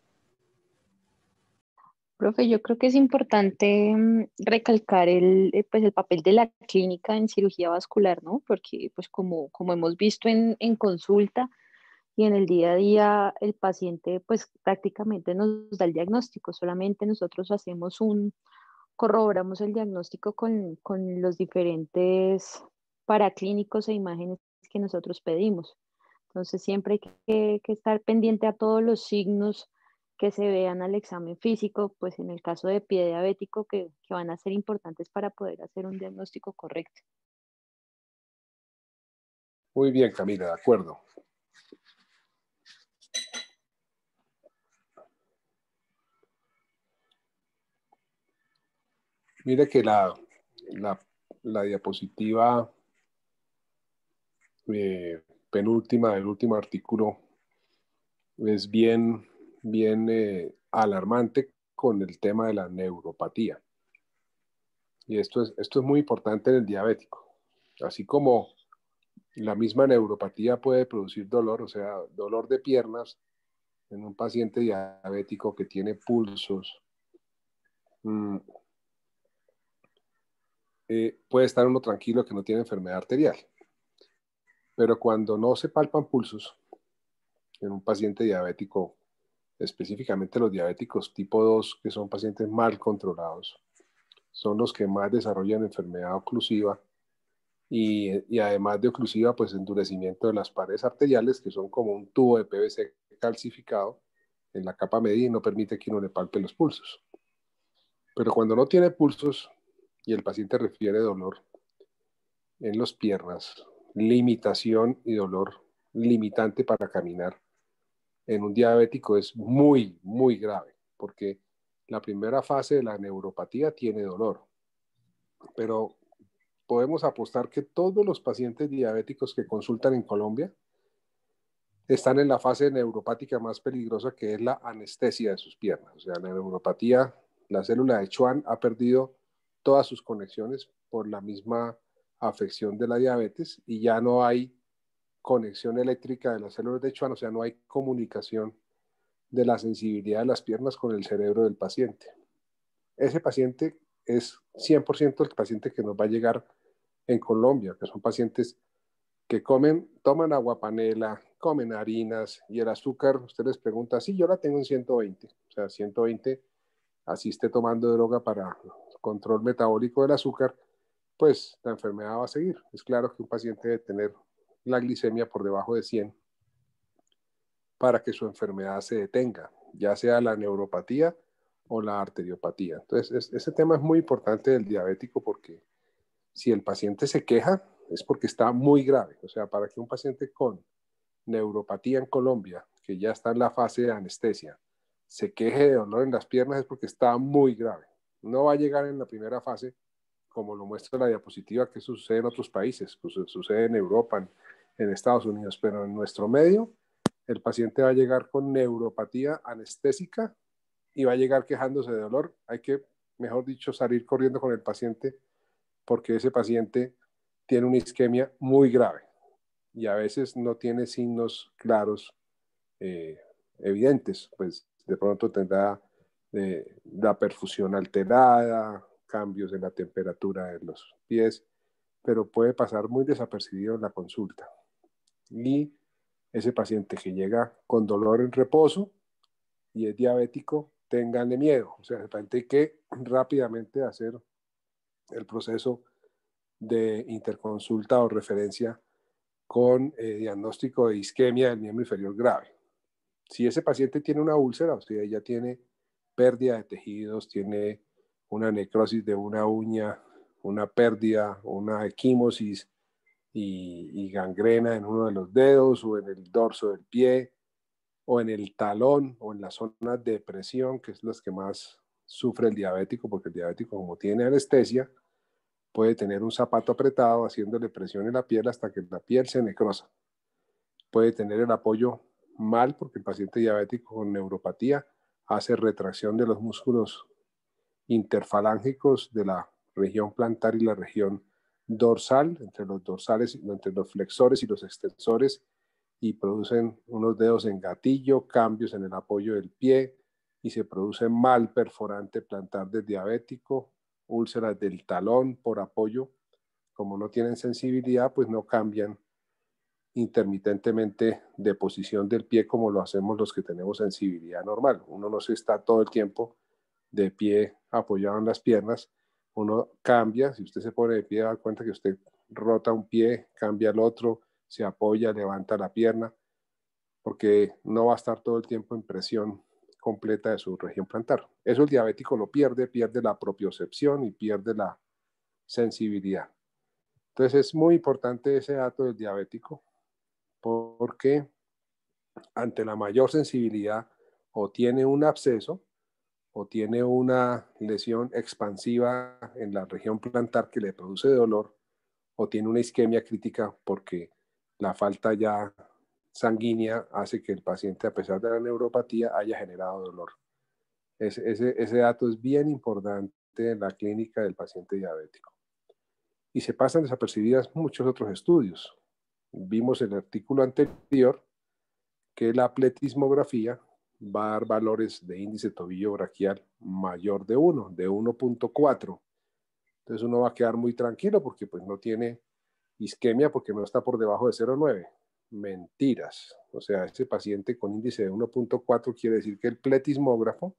Profe, yo creo que es importante recalcar pues el papel de la clínica en cirugía vascular, ¿no? Porque pues como hemos visto en consulta y en el día a día, el paciente pues prácticamente nos da el diagnóstico, solamente nosotros corroboramos el diagnóstico con los diferentes paraclínicos e imágenes que nosotros pedimos. Entonces siempre hay que estar pendiente a todos los signos que se vean al examen físico, pues en el caso de pie diabético, que van a ser importantes para poder hacer un diagnóstico correcto.
Muy bien, Camila, de acuerdo. Mire que la diapositiva penúltima del último artículo es bien alarmante con el tema de la neuropatía. Y esto es muy importante en el diabético. Así como la misma neuropatía puede producir dolor, o sea, dolor de piernas en un paciente diabético que tiene pulsos, puede estar uno tranquilo que no tiene enfermedad arterial. Pero cuando no se palpan pulsos en un paciente diabético, específicamente los diabéticos tipo 2, que son pacientes mal controlados, son los que más desarrollan enfermedad oclusiva y además de oclusiva, pues endurecimiento de las paredes arteriales, que son como un tubo de PVC calcificado en la capa media y no permite que uno le palpe los pulsos. Pero cuando no tiene pulsos y el paciente refiere dolor en las piernas, limitación y dolor limitante para caminar, en un diabético es muy, muy grave, porque la primera fase de la neuropatía tiene dolor, pero podemos apostar que todos los pacientes diabéticos que consultan en Colombia están en la fase neuropática más peligrosa, que es la anestesia de sus piernas. O sea, la neuropatía, la célula de Schwann ha perdido todas sus conexiones por la misma afección de la diabetes y ya no hay conexión eléctrica de las células de Schwann, o sea, no hay comunicación de la sensibilidad de las piernas con el cerebro del paciente. Ese paciente es 100% el paciente que nos va a llegar en Colombia, que son pacientes que toman aguapanela, comen harinas y el azúcar, usted les pregunta, sí, yo la tengo en 120, o sea, 120, así esté tomando droga para control metabólico del azúcar, pues la enfermedad va a seguir. Es claro que un paciente debe tener la glicemia por debajo de 100 para que su enfermedad se detenga, ya sea la neuropatía o la arteriopatía. Entonces, ese tema es muy importante del diabético porque si el paciente se queja es porque está muy grave. O sea, para que un paciente con neuropatía en Colombia, que ya está en la fase de anestesia, se queje de dolor en las piernas es porque está muy grave. No va a llegar en la primera fase, como lo muestra la diapositiva, que eso sucede en otros países, pues sucede en Europa, en Estados Unidos, pero en nuestro medio el paciente va a llegar con neuropatía anestésica y va a llegar quejándose de dolor. Hay que, mejor dicho, salir corriendo con el paciente porque ese paciente tiene una isquemia muy grave y a veces no tiene signos claros, evidentes. Pues de pronto tendrá la perfusión alterada, cambios en la temperatura de los pies, pero puede pasar muy desapercibido en la consulta. Y ese paciente que llega con dolor en reposo y es diabético, ténganle miedo. O sea, el paciente hay que rápidamente hacer el proceso de interconsulta o referencia con diagnóstico de isquemia del miembro inferior grave. Si ese paciente tiene una úlcera, o sea, ya tiene pérdida de tejidos, tiene una necrosis de una uña, una pérdida, una equimosis y gangrena en uno de los dedos o en el dorso del pie o en el talón o en las zonas de presión, que es las que más sufre el diabético, porque el diabético, como tiene anestesia, puede tener un zapato apretado haciéndole presión en la piel hasta que la piel se necrosa. Puede tener el apoyo mal porque el paciente diabético con neuropatía hace retracción de los músculos interfalángicos de la región plantar y la región dorsal, entre los dorsales, entre los flexores y los extensores, y producen unos dedos en gatillo, cambios en el apoyo del pie, y se produce mal perforante plantar del diabético, úlceras del talón por apoyo. Como no tienen sensibilidad, pues no cambian intermitentemente de posición del pie como lo hacemos los que tenemos sensibilidad normal. Uno no se está todo el tiempo de pie apoyado en las piernas, uno cambia, si usted se pone de pie, da cuenta que usted rota un pie, cambia el otro, se apoya, levanta la pierna, porque no va a estar todo el tiempo en presión completa de su región plantar. Eso el diabético lo pierde, pierde la propiocepción y pierde la sensibilidad. Entonces es muy importante ese dato del diabético, porque ante la mayor sensibilidad o tiene un absceso o tiene una lesión expansiva en la región plantar que le produce dolor, o tiene una isquemia crítica porque la falta ya sanguínea hace que el paciente, a pesar de la neuropatía, haya generado dolor. Ese dato es bien importante en la clínica del paciente diabético. Y se pasan desapercibidas muchos otros estudios. Vimos en el artículo anterior que la pletismografía va a dar valores de índice tobillo braquial mayor de 1, de 1.4. Entonces uno va a quedar muy tranquilo porque pues no tiene isquemia porque no está por debajo de 0.9. Mentiras. O sea, ese paciente con índice de 1.4 quiere decir que el pletismógrafo,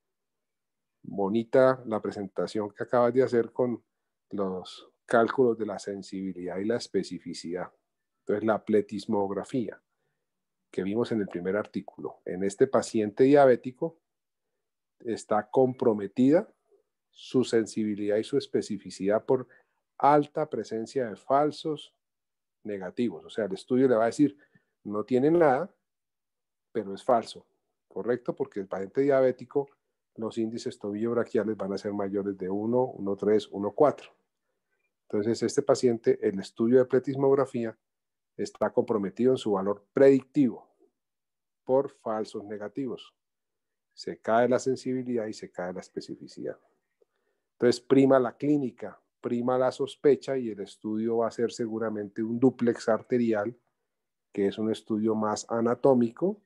bonita la presentación que acabas de hacer con los cálculos de la sensibilidad y la especificidad. Entonces la pletismografía que vimos en el primer artículo, en este paciente diabético está comprometida su sensibilidad y su especificidad por alta presencia de falsos negativos. O sea, el estudio le va a decir, no tiene nada, pero es falso, ¿correcto? Porque el paciente diabético, los índices tobillo braquiales van a ser mayores de 1, 1.3, 1.4. Entonces, este paciente, el estudio de pletismografía está comprometido en su valor predictivo por falsos negativos. Se cae la sensibilidad y se cae la especificidad. Entonces, prima la clínica, prima la sospecha, y el estudio va a ser seguramente un dúplex arterial, que es un estudio más anatómico,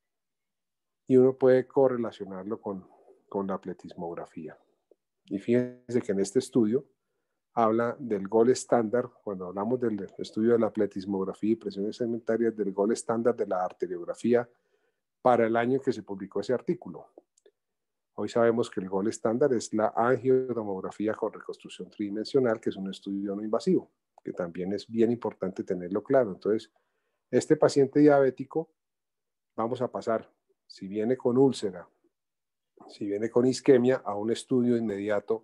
y uno puede correlacionarlo con la pletismografía. Y fíjense que en este estudio habla del gol estándar, cuando hablamos del estudio de la pletismografía y presiones segmentarias, del gol estándar de la arteriografía para el año en que se publicó ese artículo. Hoy sabemos que el gol estándar es la angiotomografía con reconstrucción tridimensional, que es un estudio no invasivo, que también es bien importante tenerlo claro. Entonces, este paciente diabético, vamos a pasar, si viene con úlcera, si viene con isquemia, a un estudio inmediato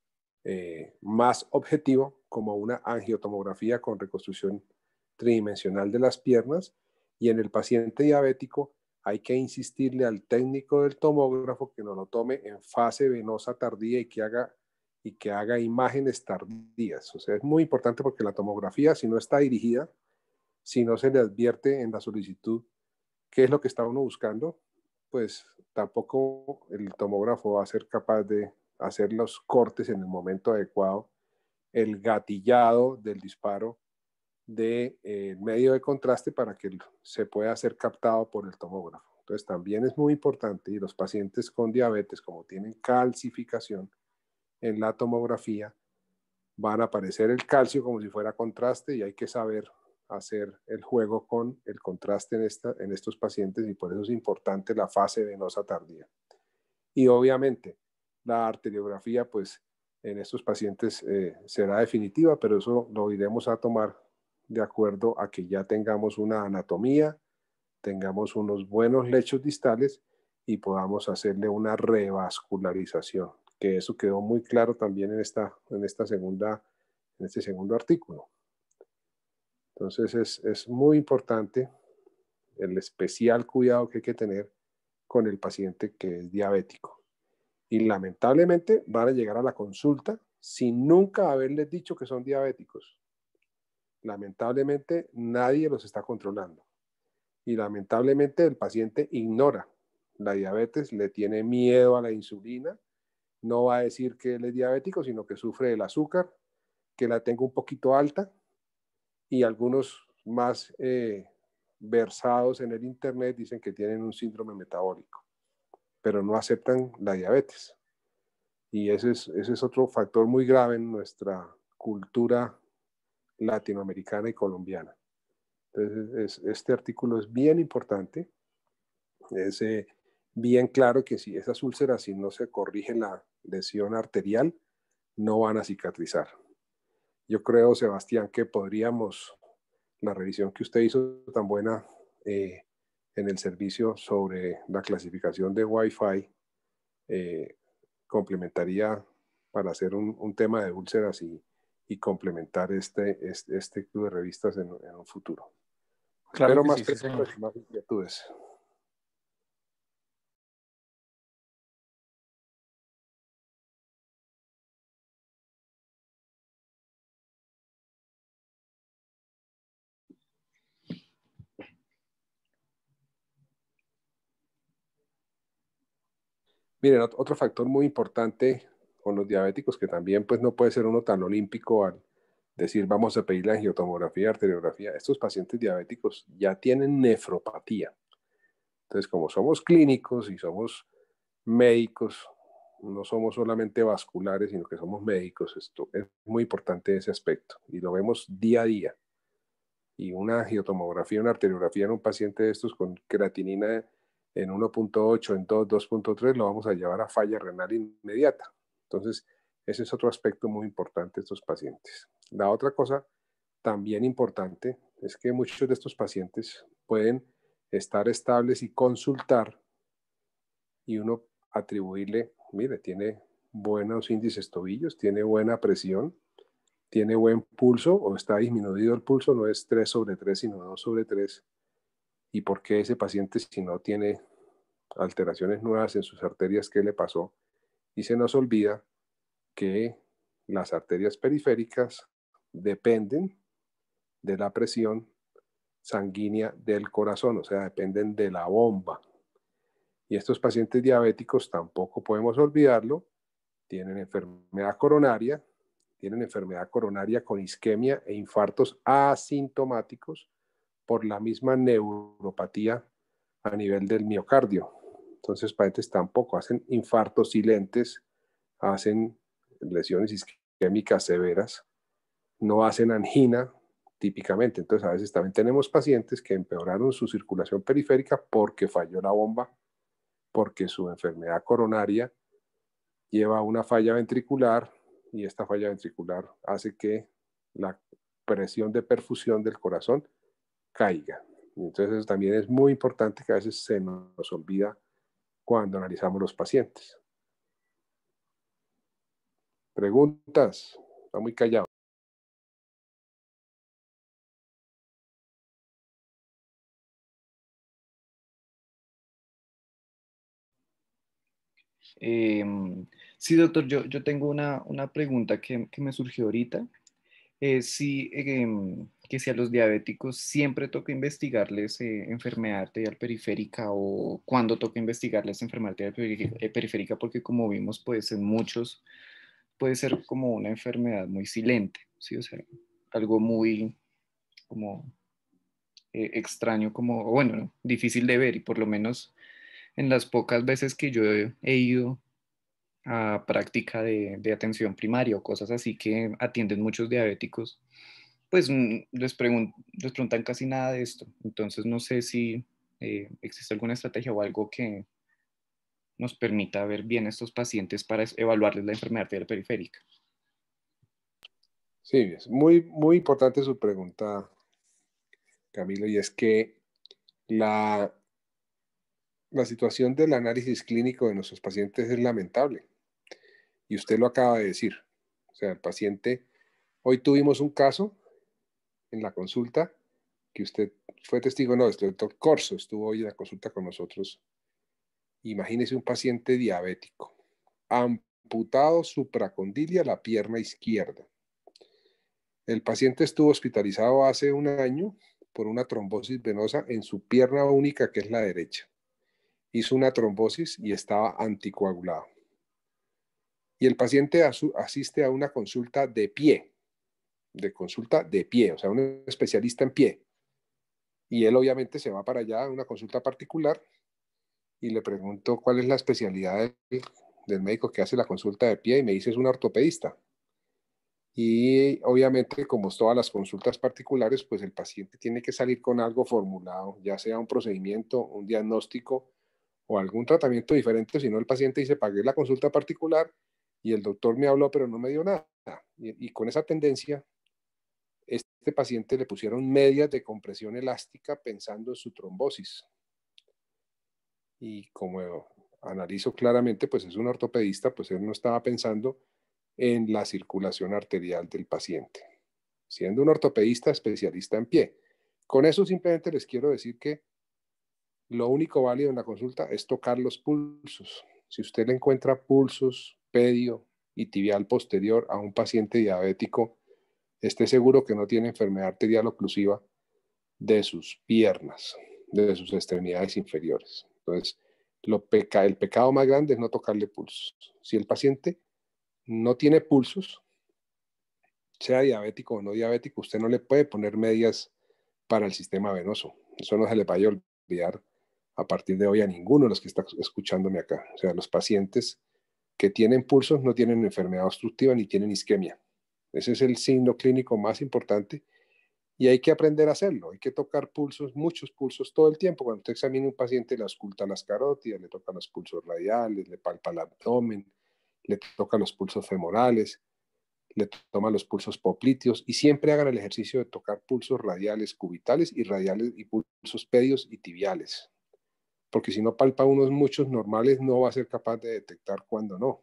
más objetivo, como una angiotomografía con reconstrucción tridimensional de las piernas, y en el paciente diabético hay que insistirle al técnico del tomógrafo que nos lo tome en fase venosa tardía y que haga imágenes tardías. O sea, es muy importante porque la tomografía, si no está dirigida, si no se le advierte en la solicitud qué es lo que está uno buscando, pues tampoco el tomógrafo va a ser capaz de hacer los cortes en el momento adecuado, el gatillado del disparo del medio de contraste para que se pueda ser captado por el tomógrafo. Entonces también es muy importante, y los pacientes con diabetes, como tienen calcificación en la tomografía, van a aparecer el calcio como si fuera contraste, y hay que saber hacer el juego con el contraste en estos pacientes, y por eso es importante la fase venosa tardía. Y obviamente la arteriografía, pues en estos pacientes será definitiva, pero eso lo iremos a tomar de acuerdo a que ya tengamos una anatomía, tengamos unos buenos lechos distales y podamos hacerle una revascularización, que eso quedó muy claro también en este segundo artículo. Entonces es muy importante el especial cuidado que hay que tener con el paciente que es diabético. Y lamentablemente van a llegar a la consulta sin nunca haberles dicho que son diabéticos. Lamentablemente nadie los está controlando. Y lamentablemente el paciente ignora la diabetes, le tiene miedo a la insulina no va a decir que él es diabético, sino que sufre del azúcar, que la tengo un poquito alta, y algunos más versados en el internet dicen que tienen un síndrome metabólico, pero no aceptan la diabetes. Y ese es otro factor muy grave en nuestra cultura latinoamericana y colombiana. Entonces, este artículo es bien importante. Es bien claro que si esas úlceras, si no se corrige la lesión arterial, no van a cicatrizar. Yo creo, Sebastián, que podríamos, la revisión que usted hizo tan buena en el servicio sobre la clasificación de Wi-Fi, complementaría para hacer un tema de úlceras y complementar este club de revistas en un futuro.
Claro
Pero
que
más
sí, sí, señor.
preguntas, más inquietudes. Miren, otro factor muy importante con los diabéticos, que también pues no puede ser uno tan olímpico al decir vamos a pedir la angiotomografía, arteriografía. Estos pacientes diabéticos ya tienen nefropatía. Entonces, como somos clínicos y somos médicos, no somos solamente vasculares, sino que somos médicos, esto es muy importante ese aspecto y lo vemos día a día. Y una angiotomografía, una arteriografía en un paciente de estos con creatinina en 1.8, en 2, 2.3, lo vamos a llevar a falla renal inmediata. Entonces, ese es otro aspecto muy importante de estos pacientes. La otra cosa también importante es que muchos de estos pacientes pueden estar estables y consultar y uno atribuirle, mire, tiene buenos índices tobillos, tiene buena presión, tiene buen pulso o está disminuido el pulso, no es 3/3, sino 2/3. ¿Y por qué ese paciente, si no tiene alteraciones nuevas en sus arterias, qué le pasó? Y se nos olvida que las arterias periféricas dependen de la presión sanguínea del corazón, o sea, dependen de la bomba. Y estos pacientes diabéticos tampoco podemos olvidarlo, tienen enfermedad coronaria con isquemia e infartos asintomáticos por la misma neuropatía a nivel del miocardio. Entonces, pacientes tampoco hacen infartos silentes, hacen lesiones isquémicas severas, no hacen angina típicamente. Entonces, a veces también tenemos pacientes que empeoraron su circulación periférica porque falló la bomba, porque su enfermedad coronaria lleva a una falla ventricular y esta falla ventricular hace que la presión de perfusión del corazón caiga. Entonces eso también es muy importante, que a veces se nos olvida cuando analizamos los pacientes. Preguntas. Está muy callado.
Sí, doctor, yo tengo una pregunta que me surgió ahorita. Que si a los diabéticos siempre toca investigarles enfermedad arterial periférica o cuándo toca investigarles enfermedad arterial periférica, porque como vimos, pues en muchos puede ser como una enfermedad muy silente, ¿sí? O sea, algo muy como extraño, como, bueno, ¿no? Difícil de ver y por lo menos en las pocas veces que yo he ido a práctica de atención primaria o cosas así que atienden muchos diabéticos, pues les preguntan casi nada de esto. Entonces no sé si existe alguna estrategia o algo que nos permita ver bien a estos pacientes para evaluarles la enfermedad arterial periférica.
Sí, es muy, muy importante su pregunta, Camilo, y es que la situación del análisis clínico de nuestros pacientes es lamentable. Y usted lo acaba de decir. O sea, el paciente, hoy tuvimos un caso en la consulta que usted fue testigo, no, el doctor Corso estuvo hoy en la consulta con nosotros. Imagínese un paciente diabético, amputado supracondilia la pierna izquierda. El paciente estuvo hospitalizado hace un año por una trombosis venosa en su pierna única, que es la derecha. Hizo una trombosis y estaba anticoagulado. y el paciente asiste a una consulta de pie, o sea, un especialista en pie. Y él obviamente se va para allá a una consulta particular y le pregunto cuál es la especialidad del médico que hace la consulta de pie y me dice es un ortopedista. Y obviamente, como todas las consultas particulares, pues el paciente tiene que salir con algo formulado, ya sea un procedimiento, un diagnóstico o algún tratamiento diferente, si no el paciente dice, pagué la consulta particular y el doctor me habló, pero no me dio nada. Y con esa tendencia, este paciente le pusieron medias de compresión elástica pensando en su trombosis. Y como analizo claramente, pues es un ortopedista, pues él no estaba pensando en la circulación arterial del paciente, siendo un ortopedista especialista en pie. Con eso simplemente les quiero decir que lo único válido en la consulta es tocar los pulsos. Si usted le encuentra pulsos, pedio y tibial posterior a un paciente diabético, esté seguro que no tiene enfermedad arterial oclusiva de sus piernas, de sus extremidades inferiores. Entonces, el pecado más grande es no tocarle pulsos. Si el paciente no tiene pulsos, sea diabético o no diabético, usted no le puede poner medias para el sistema venoso. Eso no se le vaya a olvidar a partir de hoy a ninguno de los que está escuchándome acá. O sea, los pacientes que tienen pulsos no tienen enfermedad obstructiva ni tienen isquemia. Ese es el signo clínico más importante y hay que aprender a hacerlo. Hay que tocar pulsos, muchos pulsos todo el tiempo. Cuando usted examina a un paciente, le ausculta las carótidas, le toca los pulsos radiales, le palpa el abdomen, le toca los pulsos femorales, le toma los pulsos popliteos y siempre hagan el ejercicio de tocar pulsos radiales cubitales y radiales y pulsos pedios y tibiales. Porque si no palpa unos muchos normales, no va a ser capaz de detectar cuándo no.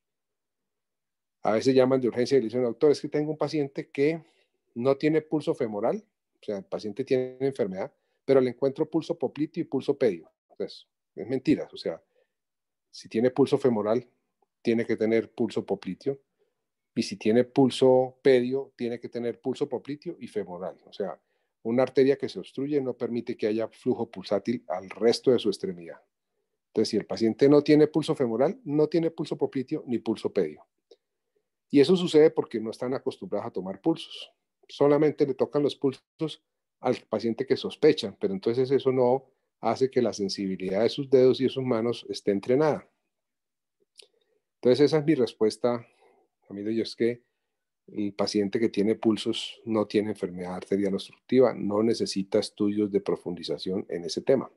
A veces llaman de urgencia y le dicen, doctor, es que tengo un paciente que no tiene pulso femoral, o sea, el paciente tiene enfermedad, pero le encuentro pulso popliteo y pulso pedio. Entonces, es mentira, o sea, si tiene pulso femoral, tiene que tener pulso popliteo, y si tiene pulso pedio, tiene que tener pulso popliteo y femoral. O sea, una arteria que se obstruye no permite que haya flujo pulsátil al resto de su extremidad. Entonces, si el paciente no tiene pulso femoral, no tiene pulso popliteo ni pulso pedio. Y eso sucede porque no están acostumbrados a tomar pulsos. Solamente le tocan los pulsos al paciente que sospechan, pero entonces eso no hace que la sensibilidad de sus dedos y de sus manos esté entrenada. Entonces esa es mi respuesta, amigo, yo es que el paciente que tiene pulsos no tiene enfermedad arterial obstructiva, no necesita estudios de profundización en ese tema.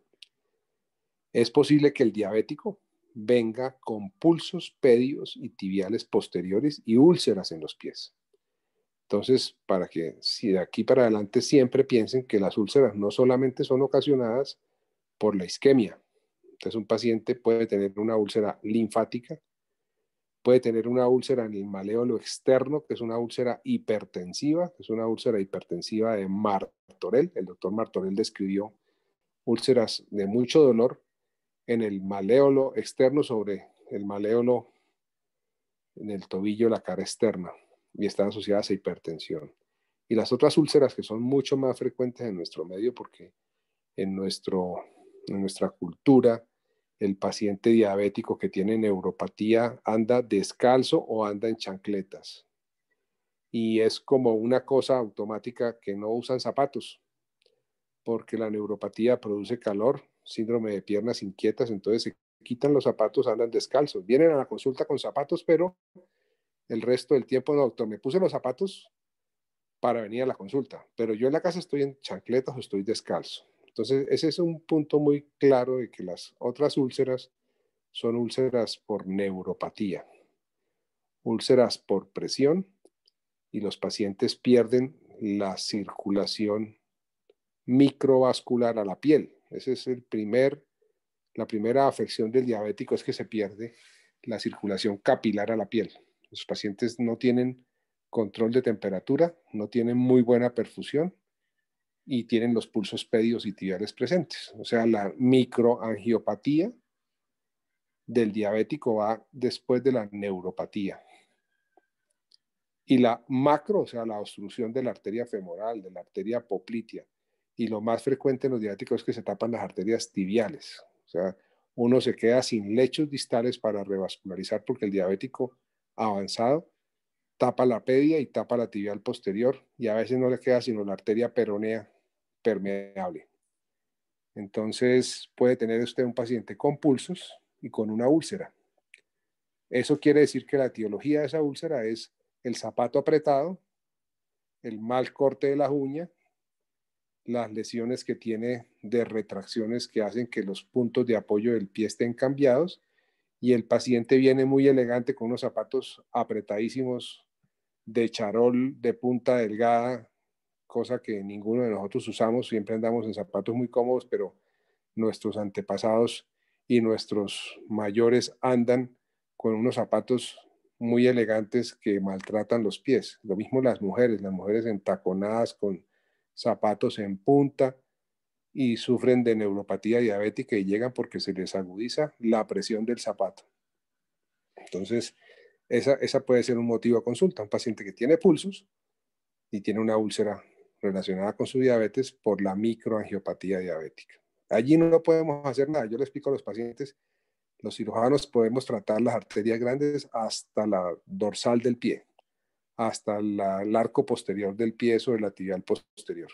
Es posible que el diabético venga con pulsos pedios y tibiales posteriores y úlceras en los pies. Entonces, para que si de aquí para adelante siempre piensen que las úlceras no solamente son ocasionadas por la isquemia. Entonces, un paciente puede tener una úlcera linfática, puede tener una úlcera en el maléolo externo, que es una úlcera hipertensiva, que es una úlcera hipertensiva de Martorell. El doctor Martorell describió úlceras de mucho dolor en el maléolo externo sobre el maléolo en el tobillo, la cara externa, y están asociadas a hipertensión. Y las otras úlceras que son mucho más frecuentes en nuestro medio porque en nuestra cultura el paciente diabético que tiene neuropatía anda descalzo o anda en chancletas. Y es como una cosa automática que no usan zapatos, porque la neuropatía produce calor, síndrome de piernas inquietas, entonces se quitan los zapatos, andan descalzos. Vienen a la consulta con zapatos, pero el resto del tiempo, no, doctor, me puse los zapatos para venir a la consulta, pero yo en la casa estoy en chancletas o estoy descalzo. Entonces, ese es un punto muy claro de que las otras úlceras son úlceras por neuropatía, úlceras por presión, y los pacientes pierden la circulación microvascular a la piel. Esa es la primera afección del diabético, es que se pierde la circulación capilar a la piel. Los pacientes no tienen control de temperatura, no tienen muy buena perfusión y tienen los pulsos pedios y tibiales presentes. O sea, la microangiopatía del diabético va después de la neuropatía. Y la macro, o sea, la obstrucción de la arteria femoral, de la arteria poplitea. Y lo más frecuente en los diabéticos es que se tapan las arterias tibiales. O sea, uno se queda sin lechos distales para revascularizar porque el diabético avanzado, tapa la pedia y tapa la tibial posterior, y a veces no le queda sino la arteria peronea permeable. Entonces puede tener usted un paciente con pulsos y con una úlcera. Eso quiere decir que la etiología de esa úlcera es el zapato apretado, el mal corte de la uña, las lesiones que tiene de retracciones que hacen que los puntos de apoyo del pie estén cambiados, y el paciente viene muy elegante con unos zapatos apretadísimos de charol de punta delgada, cosa que ninguno de nosotros usamos, siempre andamos en zapatos muy cómodos, pero nuestros antepasados y nuestros mayores andan con unos zapatos muy elegantes que maltratan los pies. Lo mismo las mujeres entaconadas con zapatos en punta y sufren de neuropatía diabética y llegan porque se les agudiza la presión del zapato. Entonces, esa puede ser un motivo a consulta. Un paciente que tiene pulsos y tiene una úlcera relacionada con su diabetes por la microangiopatía diabética. Allí no podemos hacer nada. Yo le explico a los pacientes, los cirujanos podemos tratar las arterias grandes hasta la dorsal del pie, hasta el arco posterior del pie sobre la tibial posterior.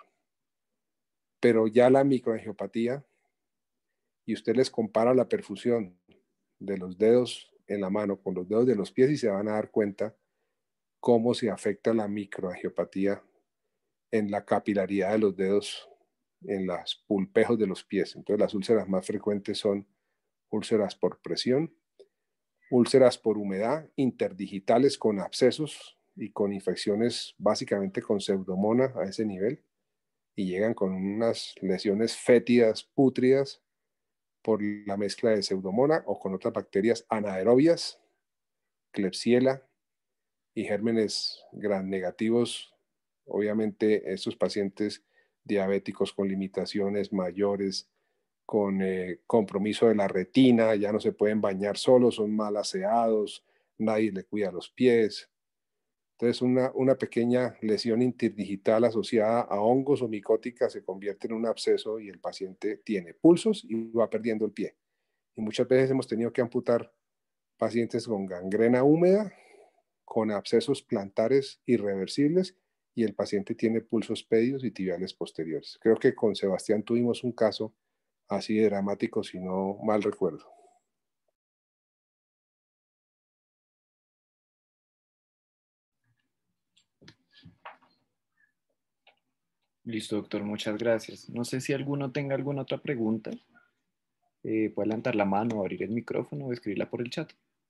Pero ya la microangiopatía, y usted les compara la perfusión de los dedos en la mano con los dedos de los pies y se van a dar cuenta cómo se afecta la microangiopatía en la capilaridad de los dedos, en los pulpejos de los pies. Entonces las úlceras más frecuentes son úlceras por presión, úlceras por humedad, interdigitales con abscesos y con infecciones básicamente con pseudomonas a ese nivel, y llegan con unas lesiones fétidas, pútridas, por la mezcla de pseudomonas o con otras bacterias anaerobias, Klebsiella y gérmenes gram negativos. Obviamente estos pacientes diabéticos con limitaciones mayores, con compromiso de la retina, ya no se pueden bañar solos, son mal aseados, nadie le cuida los pies. Entonces una pequeña lesión interdigital asociada a hongos o micótica se convierte en un absceso y el paciente tiene pulsos y va perdiendo el pie. Y muchas veces hemos tenido que amputar pacientes con gangrena húmeda, con abscesos plantares irreversibles, y el paciente tiene pulsos pedios y tibiales posteriores. Creo que con Sebastián tuvimos un caso así de dramático, si no mal recuerdo.
Listo, doctor, muchas gracias. No sé si alguno tenga alguna otra pregunta. Puede levantar la mano, abrir el micrófono o escribirla por el chat.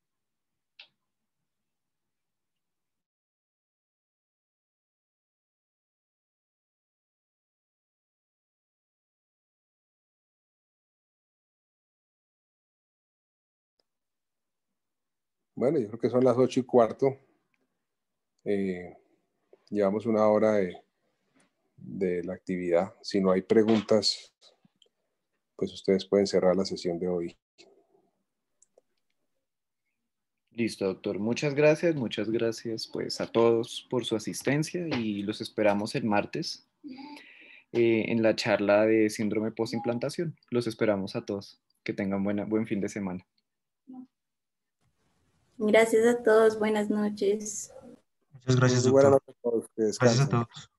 Bueno, yo creo que son las 8:15. Llevamos una hora de la actividad. Si no hay preguntas, pues ustedes pueden cerrar la sesión de hoy.
Listo, doctor. Muchas gracias pues a todos por su asistencia y los esperamos el martes en la charla de síndrome postimplantación. Los esperamos a todos. Que tengan buen fin de semana.
Gracias a todos, buenas noches.
Muchas gracias,
Muy buenas
doctor.
noches a todos, que
Gracias a
descansen.
todos.